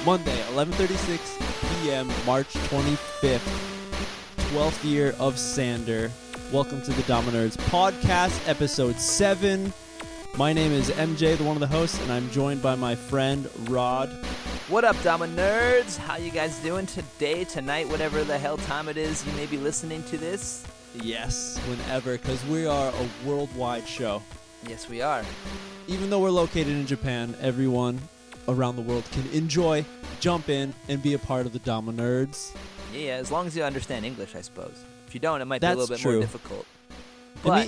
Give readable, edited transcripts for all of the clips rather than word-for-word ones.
Monday, 11:36 p.m., March 25th, 12th year of Sander. Welcome to the Dominerds Podcast, Episode 7. My name is MJ, the one of the hosts, and I'm joined by my friend Rod. What up, Dominerds? How you guys doing today, tonight, whatever the hell time it is you may be listening to this? Yes, whenever, because we are a worldwide show. Yes, we are. Even though we're located in Japan, everyone around the world can enjoy, jump in, and be a part of the Dominerds. Yeah, as long as you understand English, I suppose. If you don't, it might be a little bit more difficult. But,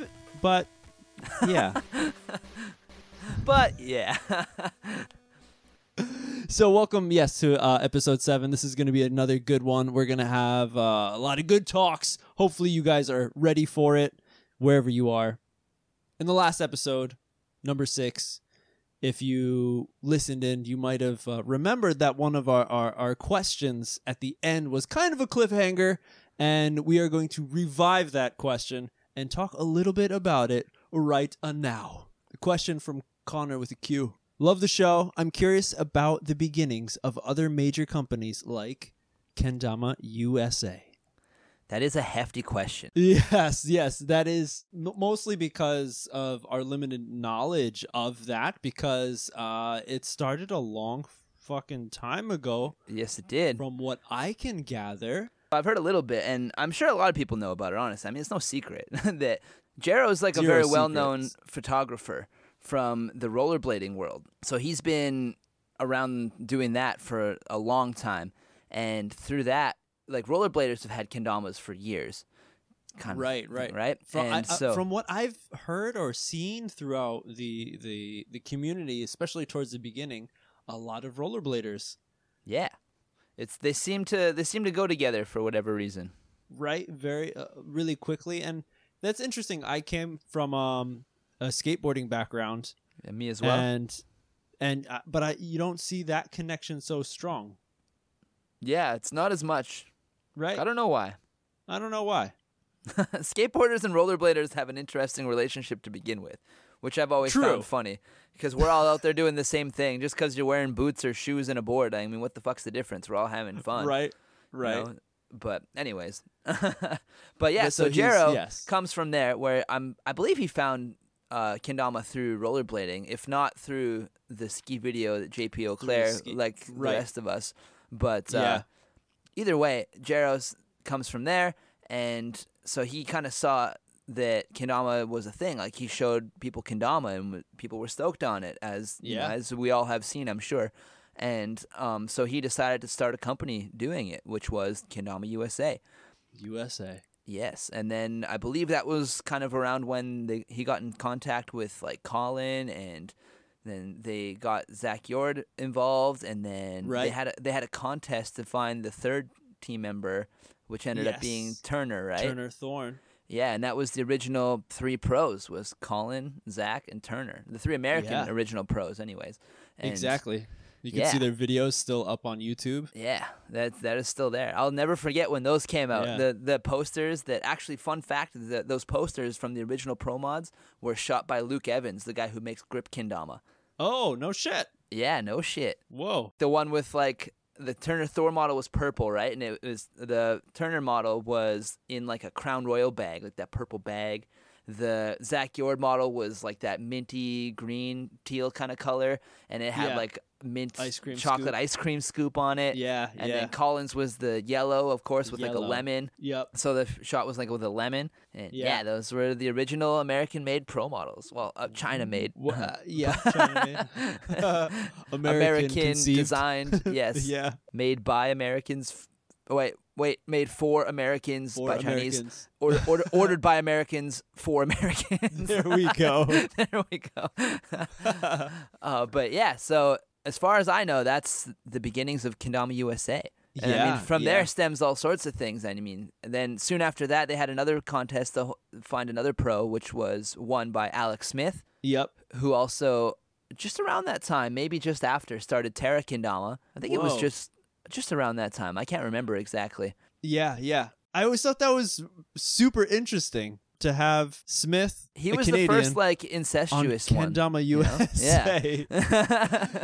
yeah. But, yeah. So welcome, to episode 7. This is going to be another good one. We're going to have a lot of good talks. Hopefully you guys are ready for it, wherever you are. In the last episode, number 6, if you listened in, you might have remembered that one of our questions at the end was kind of a cliffhanger, and we are going to revive that question and talk a little bit about it right now. The question from Connor with a Q. Love the show. I'm curious about the beginnings of other major companies like Kendama USA. That is a hefty question. Yes. That is mostly because of our limited knowledge of that, because it started a long fucking time ago. Yes, it did. From what I can gather. I've heard a little bit, and I'm sure a lot of people know about it, honestly. I mean, it's no secret that Jero is like a very well-known photographer from the rollerblading world. So he's been around doing that for a long time, and through that, like, rollerbladers have had kendamas for years. Right. From what I've heard or seen throughout the community, especially towards the beginning, a lot of rollerbladers. Yeah, they seem to go together for whatever reason. Right, very really quickly, and that's interesting. I came from a skateboarding background, and me as well, but you don't see that connection so strong. Yeah, it's not as much. Right. I don't know why. Skateboarders and rollerbladers have an interesting relationship to begin with, which I've always found funny, because we're all out there doing the same thing. Just because you're wearing boots or shoes and a board, I mean, what the fuck's the difference? We're all having fun. Right. You know? But anyways. But yeah, so Jero comes from there, where I believe he found kendama through rollerblading, if not through the ski video that JP Auclair, like the rest of us. But either way, Jero comes from there, and so he kind of saw that kendama was a thing. Like, he showed people kendama, and people were stoked on it, as we all have seen, I'm sure. And so he decided to start a company doing it, which was Kendama USA. Yes, and then I believe that was kind of around when he got in contact with, like, Colin, and then they got Zach Yord involved, and then they had a contest to find the third team member, which ended up being Turner, right? Turner Thorne. Yeah, and that was the original 3 pros, was Colin, Zach, and Turner. The 3 American original pros, anyways. And exactly. You can see their videos still up on YouTube. Yeah, that is still there. I'll never forget when those came out. Yeah. The posters that actually, fun fact, that those posters from the original Pro Mods were shot by Luke Evans, the guy who makes Grip Kendama. Oh, no shit. Yeah, no shit. Whoa. The one with, like, the Turner Thor model was purple, right? And it was the Turner model was in, like, a Crown Royal bag, like that purple bag. The Zach Yord model was like that minty green teal kind of color, and it had like mint chocolate ice cream scoop on it. And then Collins was the yellow, of course, with like a lemon. Yep. So the shot was like with a lemon. And those were the original American-made pro models. Well, China-made. China-made. American designed. Yes. Made by Americans. Made for Americans by Chinese. Ordered by Americans for Americans. There we go. But yeah, so as far as I know, that's the beginnings of Kendama USA. And I mean, from there stems all sorts of things. I mean, and then soon after that, they had another contest to find another pro, which was won by Alex Smith. Yep. Who also, just around that time, maybe just after, started Terra Kendama. I think it was just around that time. I can't remember exactly. Yeah. I always thought that was super interesting to have Smith, he was Canadian, the first, like, incestuous on one. Kendama USA. Yeah.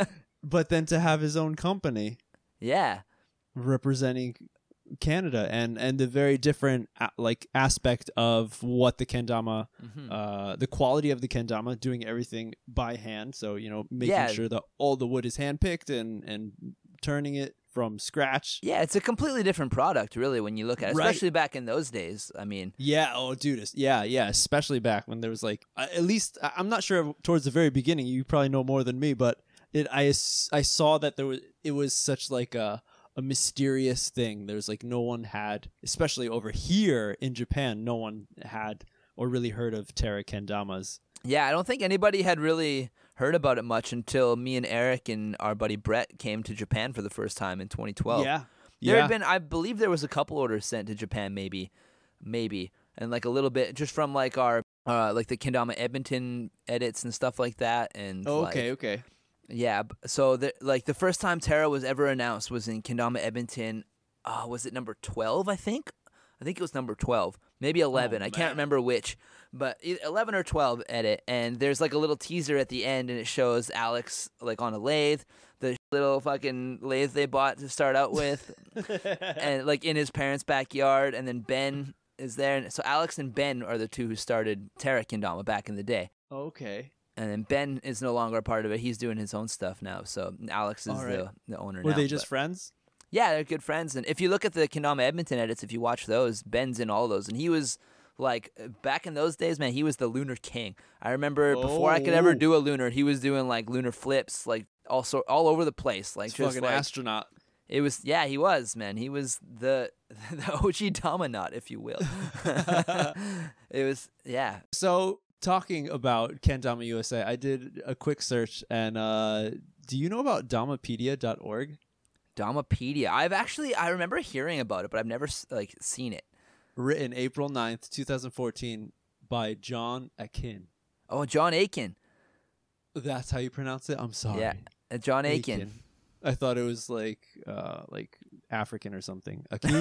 But then to have his own company. Yeah. Representing Canada and the very different aspect of what the kendama, the quality of the kendama, doing everything by hand. So, making sure that all the wood is handpicked and turning it from scratch. Yeah, it's a completely different product, really, when you look at it, especially back in those days. I mean, yeah, oh, dude, yeah, especially back when there was at least I'm not sure towards the very beginning. You probably know more than me, but I saw that it was such a mysterious thing. There's no one had, especially over here in Japan, no one had or really heard of Terra Kendamas. Yeah, I don't think anybody had really heard about it much until me and Eric and our buddy Brett came to Japan for the first time in 2012. Yeah. There had been, I believe there was a couple orders sent to Japan, maybe. And a little bit just from our, the Kendama Edmonton edits and stuff like that. And okay. Yeah, so the first time Terra was ever announced was in Kendama Edmonton. Was it number 12, I think? I think it was number 12. Maybe 11. I can't remember which. But 11 or 12 edit. And there's a little teaser at the end, and it shows Alex on a lathe. The little fucking lathe they bought to start out with. And in his parents' backyard. And then Ben is there. And so Alex and Ben are the two who started Terra Kendama back in the day. Okay. And then Ben is no longer a part of it. He's doing his own stuff now. So Alex is the owner now. Were they just friends? Yeah, they're good friends. And if you look at the Kendama Edmonton edits, if you watch those, Ben's in all those. And he was, back in those days, man, he was the Lunar King. I remember before I could ever do a Lunar, he was doing, lunar flips, all over the place. Just fucking astronaut. It was, yeah, he was, man. He was the OG Dominaut, if you will. It was, yeah. So... Talking about Kendama USA, I did a quick search, and do you know about Damapedia.org? Damapedia. I remember hearing about it, but I've never seen it. Written April 9th, 2014 by John Akin. Oh, John Akin. That's how you pronounce it? I'm sorry. Yeah, John Akin. I thought it was African or something. Akin.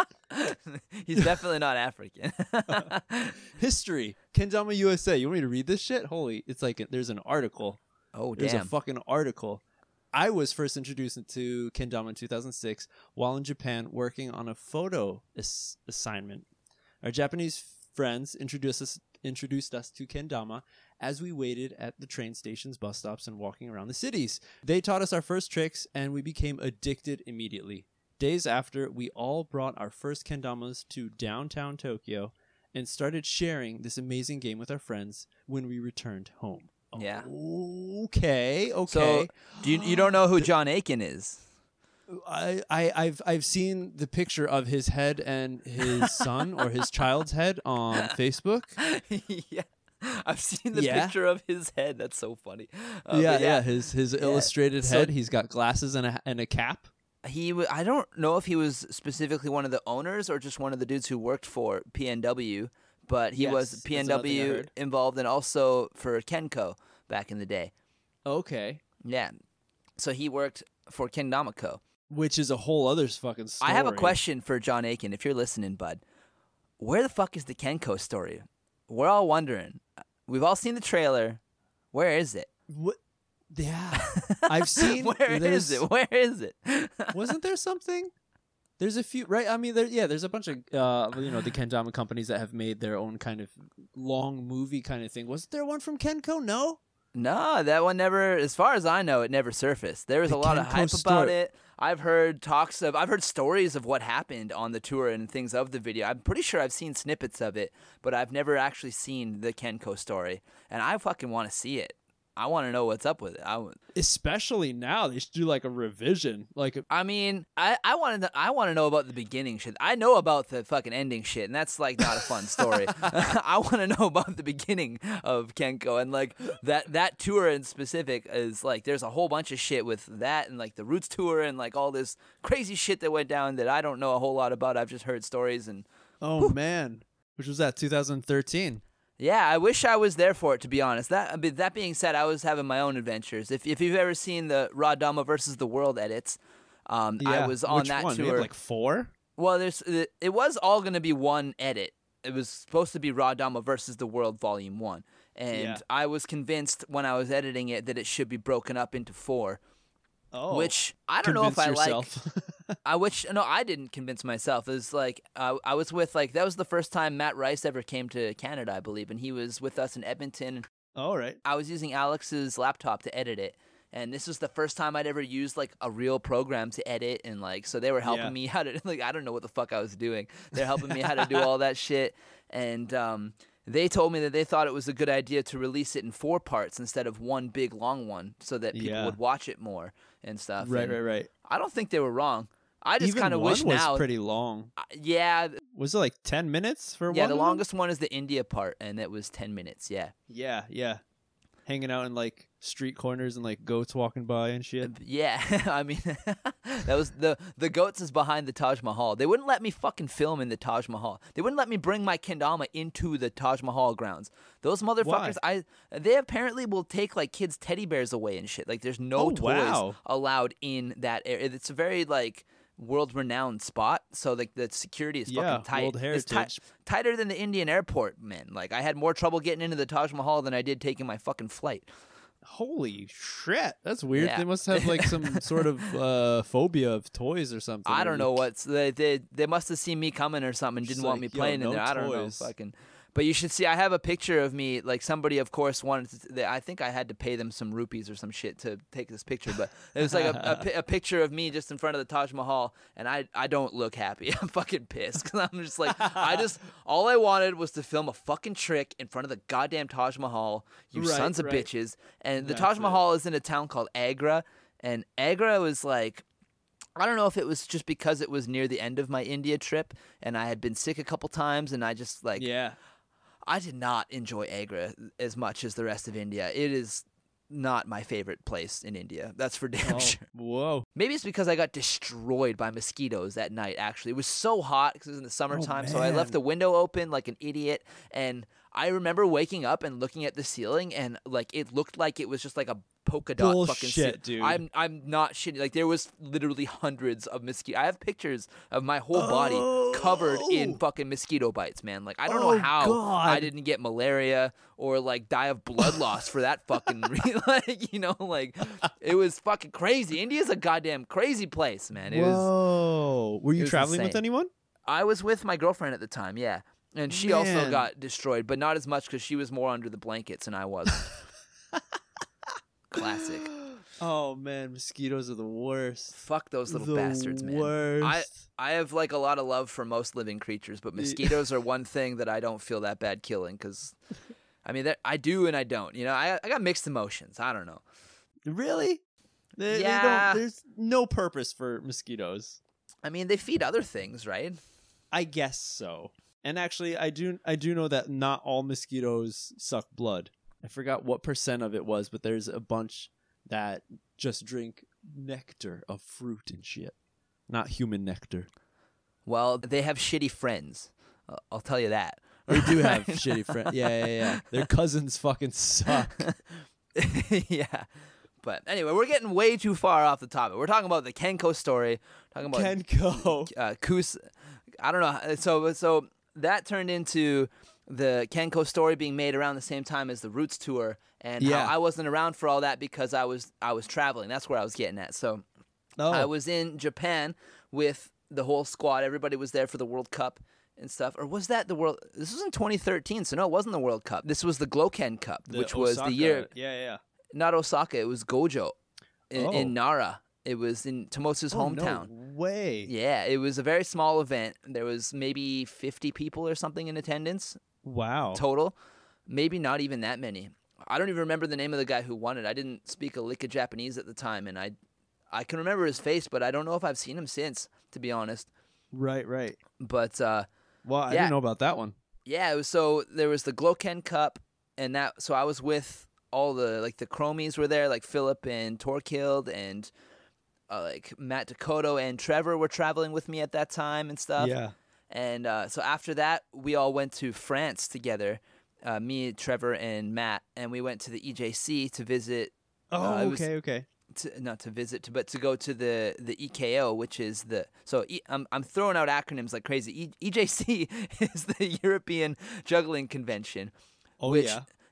He's definitely not African. History. Kendama USA. You want me to read this shit? Holy, it's there's an article. Oh, damn. There's a fucking article. I was first introduced to Kendama in 2006 while in Japan working on a photo assignment. Our Japanese friends introduced us to Kendama as we waited at the train stations, bus stops, and walking around the cities. They taught us our first tricks, and we became addicted immediately. Days after, we all brought our first kendamas to downtown Tokyo and started sharing this amazing game with our friends when we returned home. Yeah. Okay. So, you don't know who John Akin is? I've seen the picture of his head and his son or his child's head on Facebook. Yeah. I've seen the picture of his head. That's so funny. His illustrated head. He's got glasses and a cap. I don't know if he was specifically one of the owners or just one of the dudes who worked for PNW, but he was PNW involved and also for Kenko back in the day. Okay. Yeah. So he worked for Kendama Co. Which is a whole other fucking story. I have a question for John Akin. If you're listening, bud, where the fuck is the Kenko story? We're all wondering. We've all seen the trailer. Where is it? What? Yeah, I've seen. Where is it? Wasn't there something? There's a few, right? I mean, there's a bunch of, the Kendama companies that have made their own kind of long movie kind of thing. Wasn't there one from Kenko? No, that one never, as far as I know, it never surfaced. There was a lot of hype about it. I've heard stories of what happened on the tour and things of the video. I'm pretty sure I've seen snippets of it, but I've never actually seen the Kenko story. And I fucking want to see it. I want to know what's up with it. Especially now, they should do a revision. I mean, I want to know about the beginning shit. I know about the fucking ending shit, and that's not a fun story. I want to know about the beginning of Kenko and that tour in specific is there's a whole bunch of shit with that and the Roots tour and all this crazy shit that went down that I don't know a whole lot about. I've just heard stories and. Oh man, which was that 2013. Yeah, I wish I was there for it, to be honest. That being said, I was having my own adventures. If you've ever seen the Raw Dama versus the World edits, I was on that tour. We had 4? Well, it was all going to be one edit. It was supposed to be Raw Dama versus the World Volume 1. And I was convinced when I was editing it that it should be broken up into 4. Oh, which I don't know if I yourself. like. No, I didn't convince myself. It was like I was with that was the first time Matt Rice ever came to Canada, I believe, and he was with us in Edmonton. All right. I was using Alex's laptop to edit it, and this was the first time I'd ever used like a real program to edit, and so they were helping me how to I don't know what the fuck I was doing. They're helping me how to do all that shit, and they told me that they thought it was a good idea to release it in 4 parts instead of one big long one, so that people would watch it more and stuff. Right, and right. I don't think they were wrong. I just kind of wish was now. Pretty long. Yeah. Was it like 10 minutes for one? Yeah, the longest one is the India part, and it was 10 minutes. Yeah. Yeah. Hanging out in like street corners and like goats walking by and shit. Yeah, I mean, that was the goats is behind the Taj Mahal. They wouldn't let me fucking film in the Taj Mahal. They wouldn't let me bring my kendama into the Taj Mahal grounds. Those motherfuckers, they apparently will take like kids' teddy bears away and shit. Like there's no toys allowed in that area. It's a very like world-renowned spot, so like the security is fucking tight. World Heritage. Tighter than the Indian airport, man. Like I had more trouble getting into the Taj Mahal than I did taking my fucking flight. Holy shit, that's weird. Yeah. They must have like some sort of phobia of toys or something. I don't know what's they must have seen me coming or something and didn't want me playing in there. I don't know, fucking. But you should see, I have a picture of me, like somebody, of course, wanted to, I think I had to pay them some rupees or some shit to take this picture, but it was like a picture of me just in front of the Taj Mahal, and I don't look happy. I'm fucking pissed, because I'm just like, all I wanted was to film a fucking trick in front of the goddamn Taj Mahal, sons of bitches, and the Taj Mahal is in a town called Agra, and Agra was like, I don't know if it was just because it was near the end of my India trip, and I had been sick a couple times, and I just like... Yeah. I did not enjoy Agra as much as the rest of India. It is not my favorite place in India. That's for damn sure. Whoa. Maybe it's because I got destroyed by mosquitoes that night, actually. It was so hot because it was in the summertime, so I left the window open like an idiot. And I remember waking up and looking at the ceiling, and like it looked like it was just like a polka dot fucking shit, dude. I'm not shitting. Like there was literally hundreds of mosquitoes. I have pictures of my whole body covered in fucking mosquito bites, man. Like I don't know how I didn't get malaria or like die of blood loss for that fucking like like it was fucking crazy. India's a goddamn crazy place, man. Were you traveling with anyone? I was with my girlfriend at the time, yeah. And she also got destroyed, but not as much because she was more under the blankets and I wasn't. Classic. Oh man, mosquitoes are the worst. Fuck those little bastards, man. Worst. I have like a lot of love for most living creatures, but mosquitoes are one thing that I don't feel that bad killing because, I mean, I do and I don't. I got mixed emotions. I don't know. Really? There's no purpose for mosquitoes. I mean, they feed other things, right? I guess so. And actually, I do know that not all mosquitoes suck blood. I forgot what % of it was, but there's a bunch that just drink nectar of fruit and shit. Not human nectar. Well, they have shitty friends. I'll tell you that. They do have shitty friends. Yeah. Their cousins fucking suck. Yeah. But anyway, we're getting way too far off the topic. We're talking about the Kenko story. Talking about Kenko. Kus. I don't know. So that turned into the Kenko story being made around the same time as the Roots tour, and how I wasn't around for all that because I was traveling. That's where I was getting at. So I was in Japan with the whole squad. Everybody was there for the World Cup and stuff. Or was that the World? This was in 2013, so no, it wasn't the World Cup. This was the Gloken Cup, which was the year. Yeah. Not Osaka. It was Gojo in Nara. It was in Tomosu's hometown. No way. Yeah, it was a very small event. There was maybe 50 people or something in attendance. Wow. Total. Maybe not even that many. I don't even remember the name of the guy who won it. I didn't speak a lick of Japanese at the time, and I can remember his face, but I don't know if I've seen him since, to be honest. Right. But well, I didn't know about that one. Yeah, so there was the Gloken Cup, and so I was with all the Chromies were there, like Philip and Torkild and like Matt Dakota and Trevor were traveling with me at that time and stuff. Yeah. And so after that, we all went to France together, me, Trevor, and Matt, and we went to the EJC to visit. Okay. Not to visit, but to go to the EKO, which is I'm throwing out acronyms like crazy. EJC is the European Juggling Convention.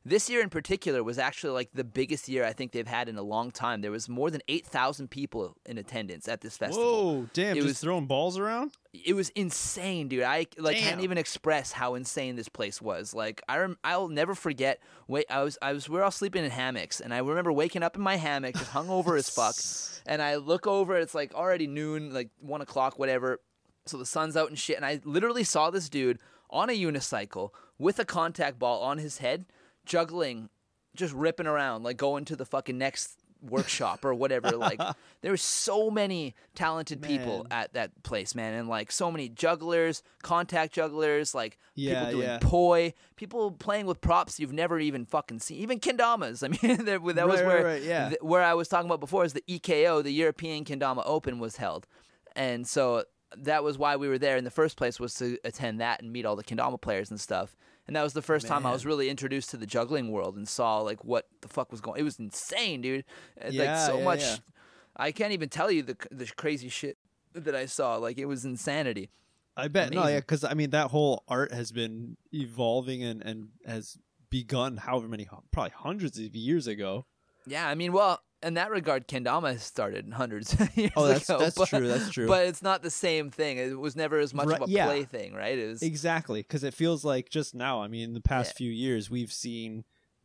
This year in particular was actually like the biggest year I think they've had in a long time. There was more than 8,000 people in attendance at this festival. Whoa, damn! Just throwing balls around. It was insane, dude. I can't even express how insane this place was. Like I'll never forget. We were all sleeping in hammocks, and I remember waking up in my hammock, just hungover as fuck. And I look over, it's like already noon, like 1 o'clock, whatever. So the sun's out and shit, and I literally saw this dude on a unicycle with a contact ball on his head, juggling, just ripping around, like going to the fucking next workshop or whatever. Like, there were so many talented people at that place, man, and like so many jugglers, contact jugglers, like people doing poi, people playing with props you've never even fucking seen, even kendamas. I mean, that was where I was talking about before, is the EKO, the European Kendama Open, was held, and so that was why we were there in the first place, was to attend that and meet all the kendama players and stuff. And that was the first time I was really introduced to the juggling world and saw like what the fuck was going. It was insane, dude. Like so much. Yeah. I can't even tell you the crazy shit that I saw. Like, it was insanity. I bet. Amazing. No, yeah, because I mean that whole art has been evolving and has begun however many, probably hundreds of years ago. Yeah, I mean, well, in that regard, kendama started hundreds of years ago. That's true. That's true. But it's not the same thing. It was never as much of a play thing, right? It was... Exactly, because it feels like just now. I mean, in the past few years, we've seen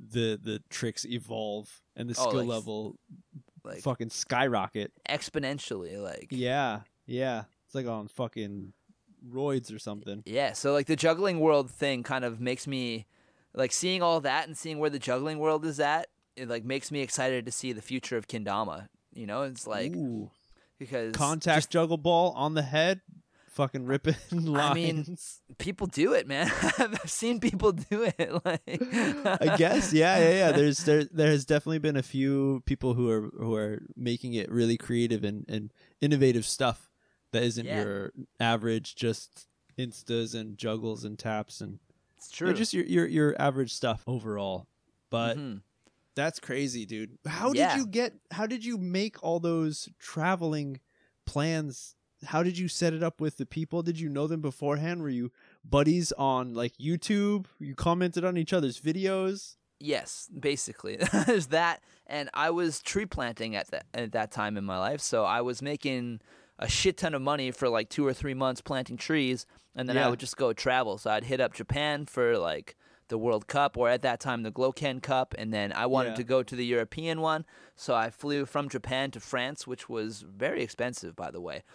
the tricks evolve and the skill level fucking skyrocket exponentially. Like, yeah, it's like on fucking roids or something. Yeah, so like the juggling world thing kind of makes me like, seeing all that and seeing where the juggling world is at. It like makes me excited to see the future of kendama. You know, it's like, because contact juggle ball on the head, fucking ripping lines. I mean, people do it, man. I've seen people do it. Like, I guess, yeah. There has definitely been a few people who are making it really creative and innovative stuff that isn't your average just instas and juggles and taps and it's true. Just your average stuff overall, but. Mm-hmm. That's crazy, dude. How did you make all those traveling plans? How did you set it up with the people? Did you know them beforehand? Were you buddies on like YouTube? You commented on each other's videos? Yes, basically. There's that, and I was tree planting at that time in my life, so I was making a shit ton of money for like 2 or 3 months planting trees, and then I would just go travel. So I'd hit up Japan for like the World Cup, or at that time the Gloken Cup, and then I wanted to go to the European one, so I flew from Japan to France, which was very expensive, by the way.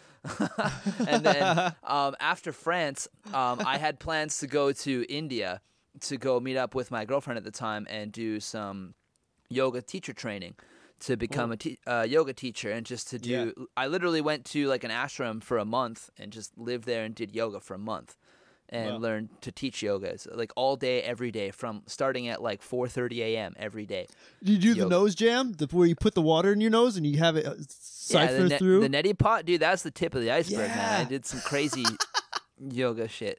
And then after France, I had plans to go to India to go meet up with my girlfriend at the time and do some yoga teacher training to become a yoga teacher, and just to do I literally went to like an ashram for a month and just lived there and did yoga for a month. And learn to teach yoga, like all day, every day, from starting at like 4:30 a.m. every day. Did you do the nose jam, where you put the water in your nose and you have it siphon through? The neti pot, dude, that's the tip of the iceberg, man. I did some crazy yoga shit.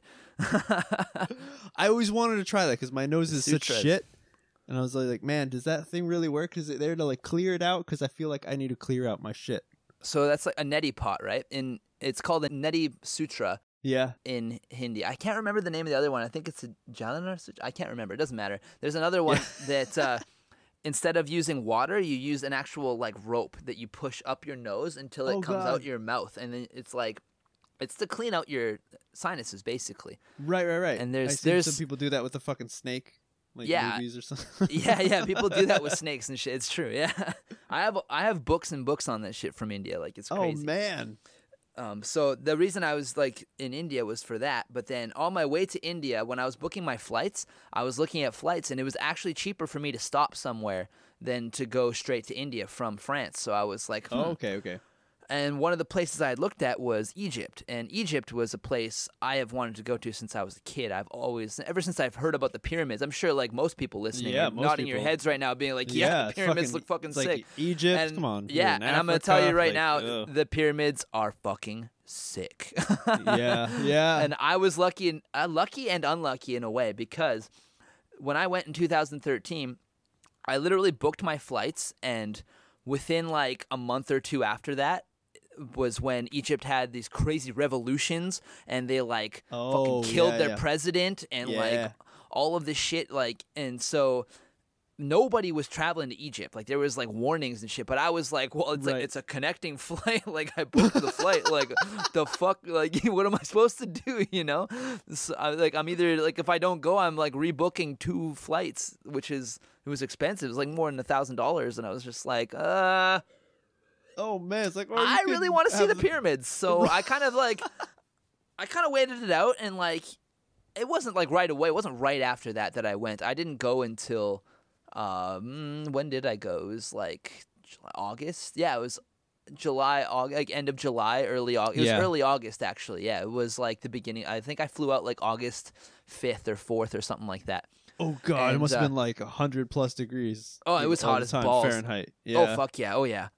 I always wanted to try that because my nose is such shit. And I was like, man, does that thing really work? Is it there to like clear it out? Because I feel like I need to clear out my shit. So that's like a neti pot, right? It's called a Neti Sutra. Yeah. In Hindi. I can't remember the name of the other one. I think it's a Jalana Sutra. I can't remember. It doesn't matter. There's another one that instead of using water, you use an actual like rope that you push up your nose until it comes out your mouth. And then it's like, it's to clean out your sinuses, basically. Right. And there's some people do that with a fucking snake. Like movies or something. yeah. People do that with snakes and shit. It's true. Yeah. I have books and books on this shit from India. Like, it's crazy. Oh, man. So the reason I was like in India was for that. But then on my way to India, when I was booking my flights, I was looking at flights, and it was actually cheaper for me to stop somewhere than to go straight to India from France. So I was like, okay. And one of the places I had looked at was Egypt. And Egypt was a place I have wanted to go to since I was a kid. Ever since I've heard about the pyramids, I'm sure like most people listening are nodding your heads right now being like, the pyramids look fucking sick. Like Egypt, come on. Yeah, and I'm going to tell you right now, the pyramids are fucking sick. Yeah. And I was lucky and unlucky in a way, because when I went in 2013, I literally booked my flights, and within like a month or two after that, was when Egypt had these crazy revolutions, and they like fucking killed their president and like all of this shit, like, and so nobody was traveling to Egypt. Like there was like warnings and shit, but I was like, well, it's like it's a connecting flight. Like I booked the flight. Like the fuck, like what am I supposed to do? You know, so, I'm either like if I don't go, I'm like rebooking 2 flights, which is it was expensive. It was like more than $1,000, and I was just like, oh man, it's like I really want to see the pyramids, so I kind of like I kind of waited it out, and like it wasn't like right away. It wasn't right after that I went. I didn't go until. When did I go? It was like August. Yeah, it was July, August, like end of July, early August. It was early August, actually. Yeah, it was like the beginning. I think I flew out like August 5th or 4th or something like that. Oh God, it must have been like 100+ degrees. Oh, it was hot as balls. Fahrenheit. Yeah. Oh fuck yeah. Oh yeah.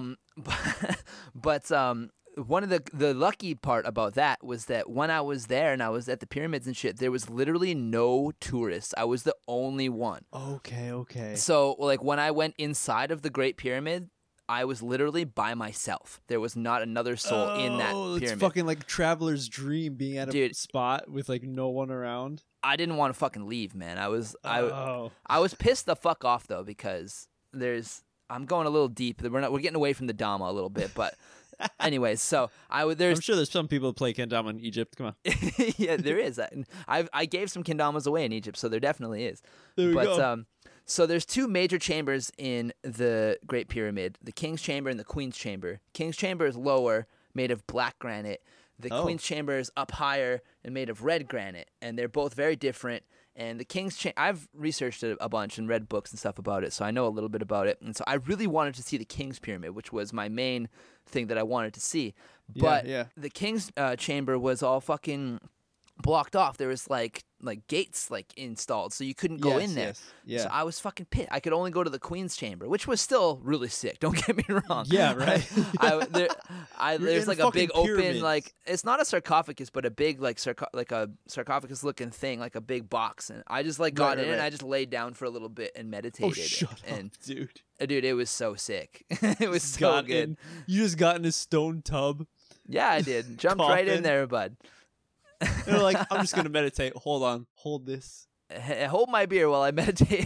But one of the lucky part about that was that when I was there and I was at the pyramids and shit, there was literally no tourists. I was the only one. Okay. So like when I went inside of the Great Pyramid, I was literally by myself. There was not another soul in that pyramid. It's fucking like traveler's dream being at a spot with like no one around. I didn't want to fucking leave, man. I was pissed the fuck off though because I'm going a little deep. We're getting away from the Dhamma a little bit, but anyways, so I'm sure there's some people that play kendama in Egypt. Come on. Yeah, there is. I gave some kendamas away in Egypt, so there definitely is. There we go. So there's 2 major chambers in the Great Pyramid: the King's Chamber and the Queen's Chamber. King's Chamber is lower, made of black granite. The Queen's Chamber is up higher and made of red granite, and they're both very different. And the King's Chamber, I've researched it a bunch and read books and stuff about it, so I know a little bit about it. And so I really wanted to see the King's Pyramid, which was my main thing that I wanted to see. But the King's Chamber was all fucking blocked off. There was like gates like installed, so you couldn't go in there. Yeah. So I was fucking pissed. I could only go to the Queen's Chamber, which was still really sick. Don't get me wrong. Yeah, right. There's like a big open, like it's not a sarcophagus, but a big like a sarcophagus looking thing, like a big box. And I just like got in and I just laid down for a little bit and meditated. Oh, shut up, dude. Dude, it was so sick. It was so good. You just got in a stone tub. Yeah, I did. Jumped right in there, bud. They're like, I'm just going to meditate. Hold on. Hold this. Hold my beer while I meditate.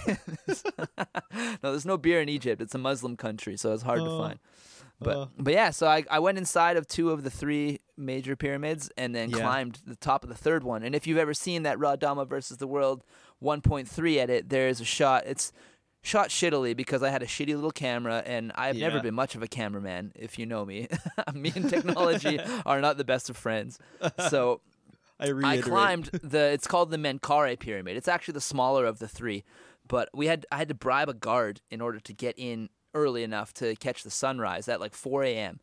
No, there's no beer in Egypt. It's a Muslim country, so it's hard to find. But yeah, so I went inside of 2 of the 3 major pyramids and then climbed the top of the 3rd one. And if you've ever seen that Raw Dhamma versus the World 1.3 edit, there's a shot. It's shot shittily because I had a shitty little camera, and I've never been much of a cameraman, if you know me. Me and technology are not the best of friends. So I climbed it's called the Menkaure Pyramid. It's actually the smaller of the 3, but I had to bribe a guard in order to get in early enough to catch the sunrise at like 4 a.m.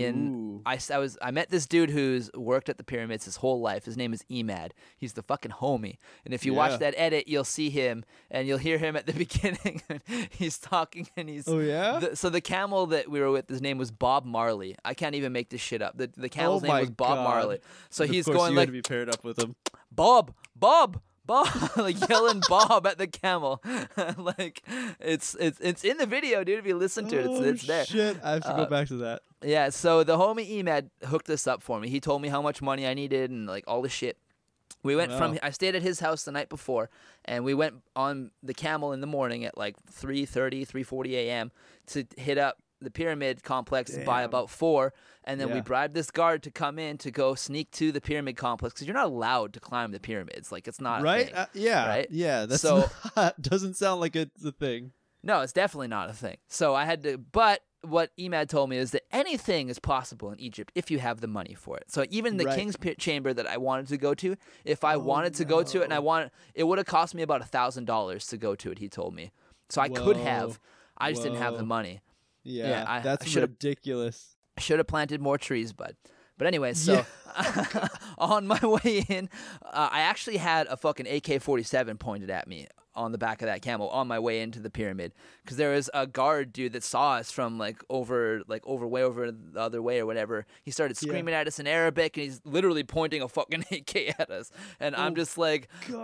I met this dude who's worked at the pyramids his whole life. His name is Emad. He's the fucking homie. And if you watch that edit, you'll see him and you'll hear him at the beginning. He's talking and he's so the camel that we were with, his name was Bob Marley. I can't even make this shit up. The camel's name was Bob Marley. So he's going like, to be paired up with him. Bob, like yelling Bob at the camel. Like it's in the video, dude. If you listen to it, it's there. Shit, I have to go back to that. Yeah, so the homie Emad hooked this up for me. He told me how much money I needed and like all the shit. We went I stayed at his house the night before, and we went on the camel in the morning at like 3:40 a.m. to hit up the pyramid complex by about 4, and then we bribed this guard to come in to go sneak to the pyramid complex because you're not allowed to climb the pyramids. Like it's not right. A thing, right? Yeah. That's doesn't sound like it's a thing. No, it's definitely not a thing. So I had to. But what Emad told me is that anything is possible in Egypt if you have the money for it. So even the King's Chamber that I wanted to go to, if I wanted to go to it, and it would have cost me about $1,000 to go to it. He told me. So I could have. I just didn't have the money. Yeah, that's ridiculous. I should have planted more trees, bud. But anyway, so on my way in, I actually had a fucking AK-47 pointed at me on the back of that camel on my way into the pyramid, because there was a guard dude that saw us from way over the other way or whatever. He started screaming at us in Arabic, and he's literally pointing a fucking AK at us, and I'm just like,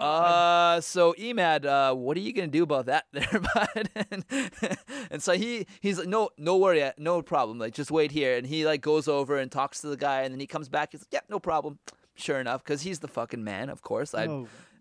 so Emad, what are you gonna do about that there, bud? and so he's like, no worry, no problem, like just wait here. And he like goes over and talks to the guy, and then he comes back, he's like, yeah, no problem. Sure enough, because he's the fucking man, of course.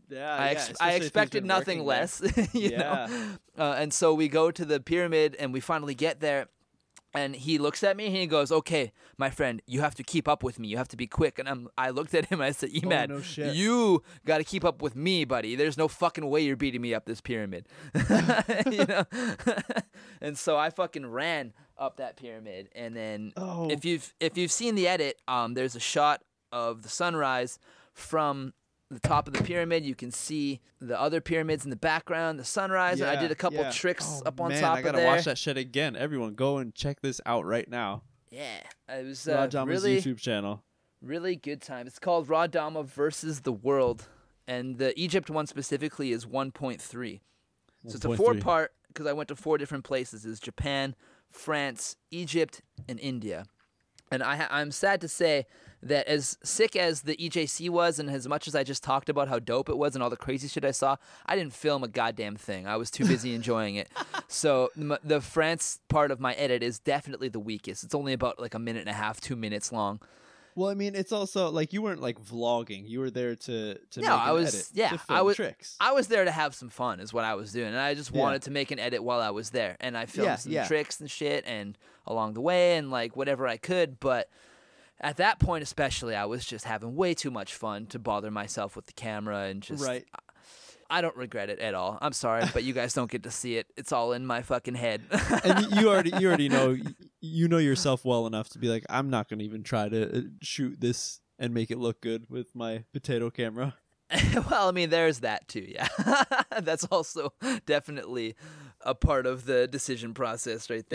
I expected nothing less. you know? And so we go to the pyramid and we finally get there. And he looks at me and he goes, "Okay, my friend, you have to keep up with me. You have to be quick." And I looked at him and I said, "Emad, no shit. You got to keep up with me, buddy. There's no fucking way you're beating me up this pyramid." You know? And so I fucking ran up that pyramid. And then if you've seen the edit, there's a shot of the sunrise from the top of the pyramid. You can see the other pyramids in the background, the sunrise. And I did a couple tricks up on top of there. I gotta watch that shit again. Everyone, go and check this out right now. Yeah, it was Rawdama's YouTube channel. Really good time. It's called Rawdama versus the World, and the Egypt one specifically is 1.3. So it's a 4-part because I went to 4 different places: is Japan, France, Egypt, and India. And I'm sad to say that as sick as the EJC was, and as much as I just talked about how dope it was and all the crazy shit I saw, I didn't film a goddamn thing. I was too busy enjoying it. So the France part of my edit is definitely the weakest. It's only about like 1.5 minutes, 2 minutes long. Well, I mean, it's also like you weren't like vlogging. You were there to make I was edit, yeah, to film I was tricks. I was there to have some fun, is what I was doing, and I just wanted to make an edit while I was there, and I filmed some tricks and shit, and along the way, and like whatever I could. But at that point, especially, I was just having way too much fun to bother myself with the camera, and just I don't regret it at all. I'm sorry, but you guys don't get to see it. It's all in my fucking head. And you already know yourself well enough to be like, I'm not going to even try to shoot this and make it look good with my potato camera. Well, I mean, there's that too, yeah. That's also definitely a part of the decision process right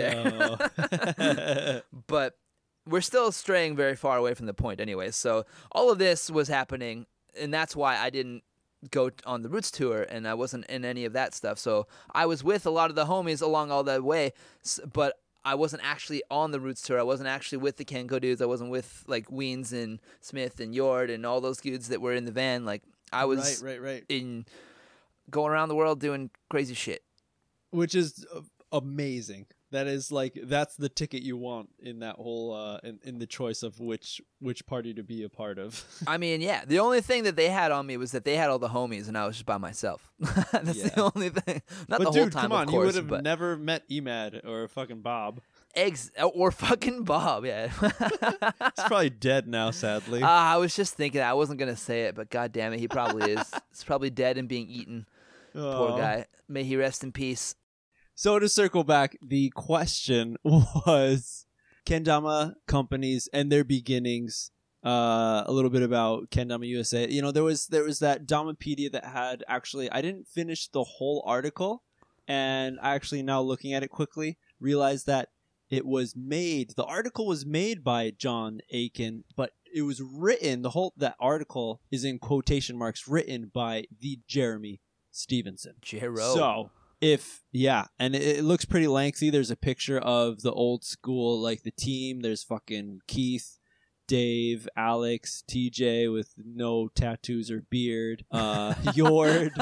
there. But we're still straying very far away from the point anyway. So all of this was happening, and that's why I didn't go on the Roots tour, and I wasn't in any of that stuff. So I was with a lot of the homies along all that way, but I wasn't actually on the Roots tour. I wasn't actually with the Kenko dudes. I wasn't with like Weens and Smith and Yord and all those dudes that were in the van. Like I was in going around the world doing crazy shit, which is amazing. That is like, that's the ticket you want in that whole in the choice of which party to be a part of. I mean, yeah, the only thing that they had on me was that they had all the homies and I was just by myself. That's the only thing. Not the whole time, come on, of course, you would have never met Emad or fucking Bob. Or fucking Bob, yeah. He's probably dead now, sadly. I was just thinking I wasn't gonna say it, but god damn it, he probably is. He's probably dead and being eaten. Poor guy. May he rest in peace. So to circle back, the question was kendama companies and their beginnings. A little bit about Kendama USA. You know, there was that Damapedia that had actually, I didn't finish the whole article, and I actually, now looking at it quickly, realized that it was made. The article was made by John Aiken, but it was written. That article is in quotation marks, written by the Jeremy Stevenson. So. And it looks pretty lengthy. There's a picture of the old school, like the team. There's fucking Keith, Dave, Alex, TJ with no tattoos or beard, Yord,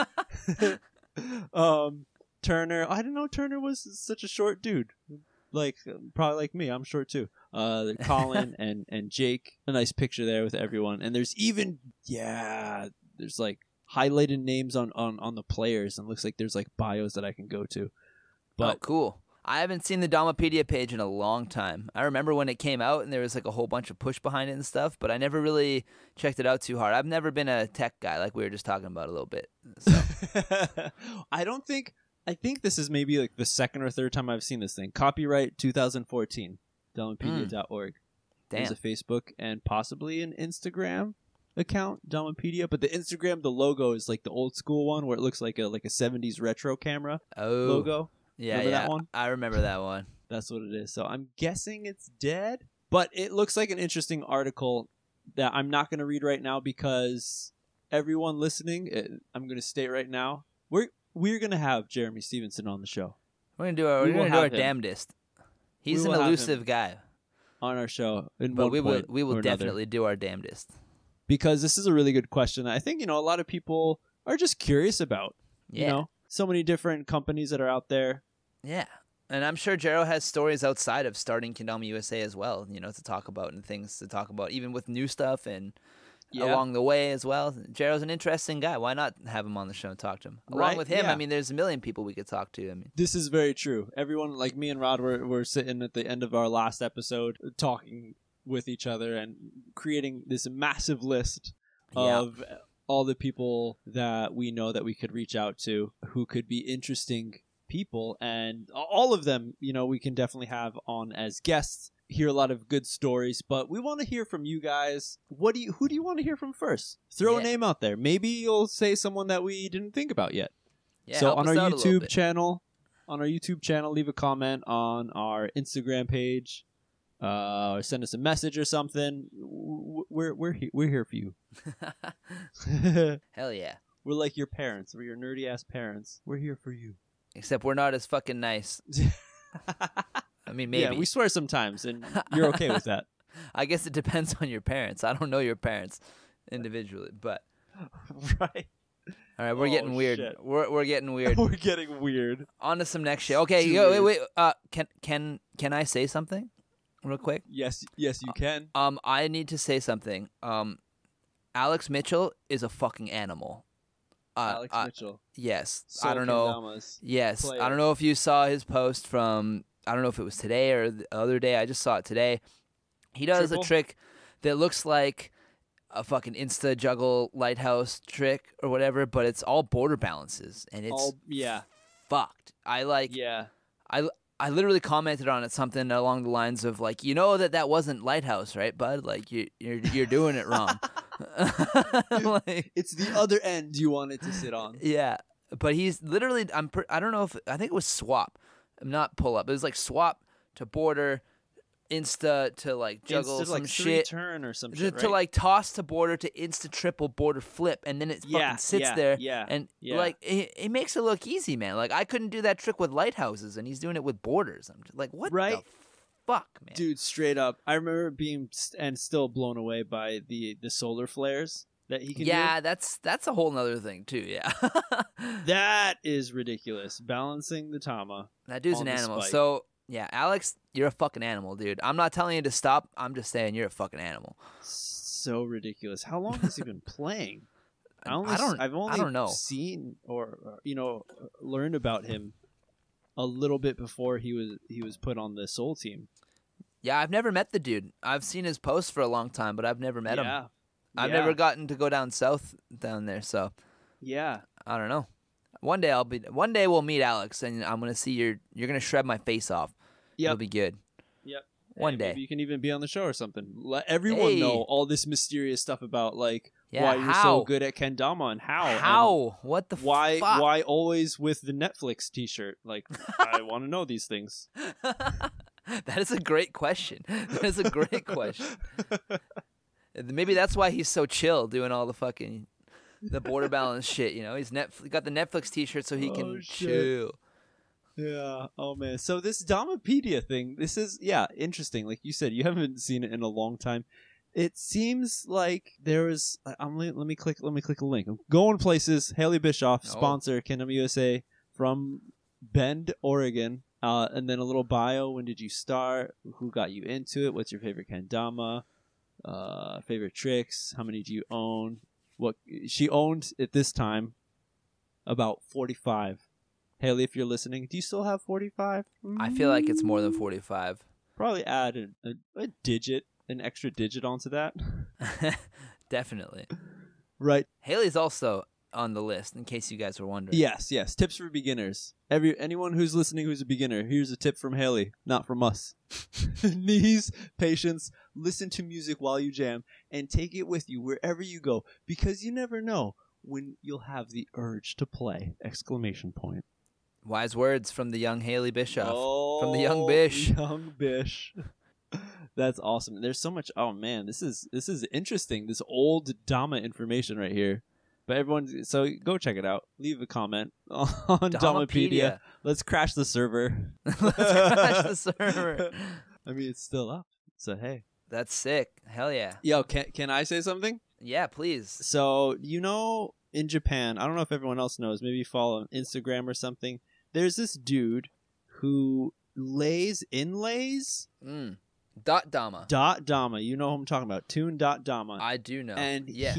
Turner. I didn't know Turner was such a short dude. Like, probably like me. I'm short too. Colin and Jake. A nice picture there with everyone. And there's even, there's like highlighted names on the players, and looks like there's like bios that I can go to. But cool. I haven't seen the Damapedia page in a long time. I remember when it came out and there was like a whole bunch of push behind it and stuff, but I never really checked it out too hard. I've never been a tech guy, like we were just talking about a little bit. So. I think this is maybe like the second or third time I've seen this thing. Copyright 2014, Damapedia.org. Damn. There's a Facebook and possibly an Instagram account, Damapedia, but the Instagram, the logo is like the old school one where it looks like a 70s retro camera logo. Yeah, remember that one? I remember that one. That's what it is. So I'm guessing it's dead, but it looks like an interesting article that I'm not going to read right now because everyone listening, I'm going to state right now, we're going to have Jeremy Stevenson on the show. We're going to do our damnedest. He's an elusive guy on our show. But we will definitely do our damnedest. Because this is a really good question. I think, a lot of people are just curious about, so many different companies that are out there. Yeah. And I'm sure Jero has stories outside of starting Kendama USA as well, to talk about, and things to talk about, even with new stuff and along the way as well. Jero's an interesting guy. Why not have him on the show and talk to him? Along with him, I mean, there's a million people we could talk to. I mean, this is very true. Everyone, like me and Rod, were sitting at the end of our last episode talking with each other and creating this massive list of all the people that we know that we could reach out to who could be interesting people, and all of them, we can definitely have on as guests. Hear a lot of good stories, but we want to hear from you guys. Who do you want to hear from first? Throw a name out there. Maybe you'll say someone that we didn't think about yet. Yeah, so on our YouTube channel, leave a comment on our Instagram page, or send us a message or something. We're here for you. Hell yeah. We're like your parents. We're your nerdy ass parents. We're here for you. Except we're not as fucking nice. I mean, maybe. Yeah, we swear sometimes, and you're okay with that. I guess it depends on your parents. I don't know your parents individually, but right. All right, we're getting weird. Shit. We're getting weird. We're getting weird. On to some next shit. Okay, wait. Can I say something, real quick? Yes, you can. I need to say something. Alex Mitchell is a fucking animal. Alex Mitchell. Yes, Soul I don't know. Kendamas Yes, player. I don't know if you saw his post from. I don't know if it was today or the other day. I just saw it today. He does a trick that looks like a fucking Insta juggle lighthouse trick or whatever, but it's all border balances, and it's fucked. I literally commented on it something along the lines of like, that wasn't lighthouse, right, bud? Like you're doing it wrong. Like, it's the other end you want it to sit on. Yeah, but he's literally. I don't know if I think it was swap. Not pull up. It was like swap to border, Insta to like juggle some shit, turn or some shit, right? To like toss to border to Insta triple border flip, and then it fucking sits there. Like it makes it look easy, man. Like I couldn't do that trick with lighthouses, and he's doing it with borders. I'm just like, what the fuck, man? Dude, straight up. I remember being and still blown away by the solar flares that he can do. Yeah, that's a whole nother thing too. Yeah, that is ridiculous. Balancing the Tama. That dude's an animal. So yeah, Alex, you're a fucking animal, dude. I'm not telling you to stop. I'm just saying you're a fucking animal. So ridiculous. How long has he been playing? I've only seen or learned about him a little bit before he was put on the Soul team. Yeah, I've never met the dude. I've seen his posts for a long time, but I've never met him. I've never gotten to go down south down there, so yeah, I don't know. One day we'll meet Alex, and I'm gonna see you're gonna shred my face off. Yep. It'll be good. Yep. One day maybe you can even be on the show or something. Let everyone know all this mysterious stuff about why you're so good at kendama and how. What the why fuck? Why always with the Netflix T-shirt? Like I want to know these things. That is a great question. Maybe that's why he's so chill doing all the border balance shit. He's got the Netflix T-shirt so he can chill. Yeah. Oh man. So this Damapedia thing, this is interesting. Like you said, you haven't seen it in a long time. It seems like there was. Let me click a link. I'm going places. Haley Bischoff, sponsor Kendama USA from Bend, Oregon. And then a little bio. When did you start? Who got you into it? What's your favorite kendama? Favorite tricks? How many do you own? What she owned at this time? About 45. Haley, if you're listening, do you still have 45? I feel like it's more than 45. Probably add a digit, an extra digit onto that. Definitely. Right. Haley's also on the list, in case you guys were wondering. Yes. Tips for beginners. Anyone who's listening who's a beginner, here's a tip from Haley, not from us. Knees, patience, listen to music while you jam, and take it with you wherever you go, because you never know when you'll have the urge to play! ! Wise words from the young Haley Bischoff. From the young Bish. Young Bish. That's awesome. There's so much. Oh man, this is interesting. This old Dama information right here. But everyone, so go check it out. Leave a comment on Damapedia. Let's crash the server. I mean, it's still up. So hey, that's sick. Hell yeah. Yo, can I say something? Yeah, please. So in Japan, I don't know if everyone else knows. Maybe you follow on Instagram or something. There's this dude who lays inlays Dot Dama. Dot Dama. You know who I'm talking about. Toon Dot Dama. I do know. And yes.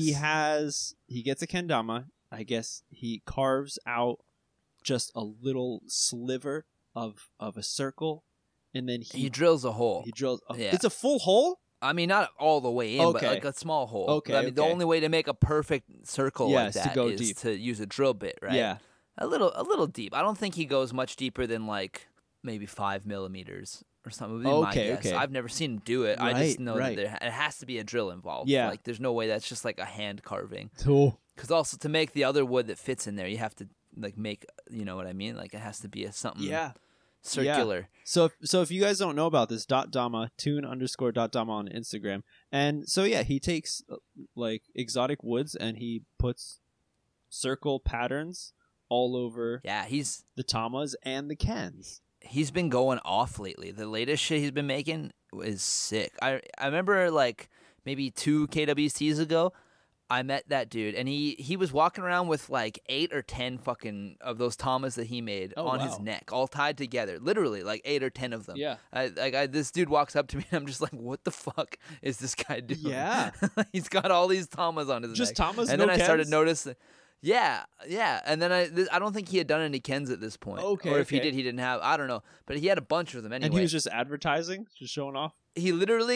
he gets a kendama. I guess he carves out just a little sliver of a circle, and then he drills a hole. He drills. It's a full hole? I mean, not all the way in, but like a small hole. Okay. I mean, the only way to make a perfect circle like that is deep. to use a drill bit, right? Yeah. A little deep. I don't think he goes much deeper than like maybe 5 millimeters or something. My guess. I've never seen him do it. Right, I just know that it has to be a drill involved. Yeah. Like, there's no way that's just like a hand carving. Cool. Because also to make the other wood that fits in there, you have to like make, you know what I mean? Like, it has to be something circular. Yeah. So if you guys don't know about this, Dot Dama, Toon_Dot Dama on Instagram. And so, he takes like exotic woods and he puts circle patterns all over the tamas and the kens. He's been going off lately. The latest shit he's been making is sick. I remember like maybe 2 KWCs ago, I met that dude, and he was walking around with like 8 or 10 fucking of those tamas that he made on his neck, all tied together, literally like 8 or 10 of them. Yeah. This dude walks up to me, and I'm just like, what the fuck is this guy doing? Yeah. He's got all these tamas on his neck. Just tamas, and no then kens? I started noticing. Yeah, and then I don't think he had done any kens at this point. Okay, or if he did, he didn't have. I don't know, but he had a bunch of them anyway. And he was just advertising, just showing off. He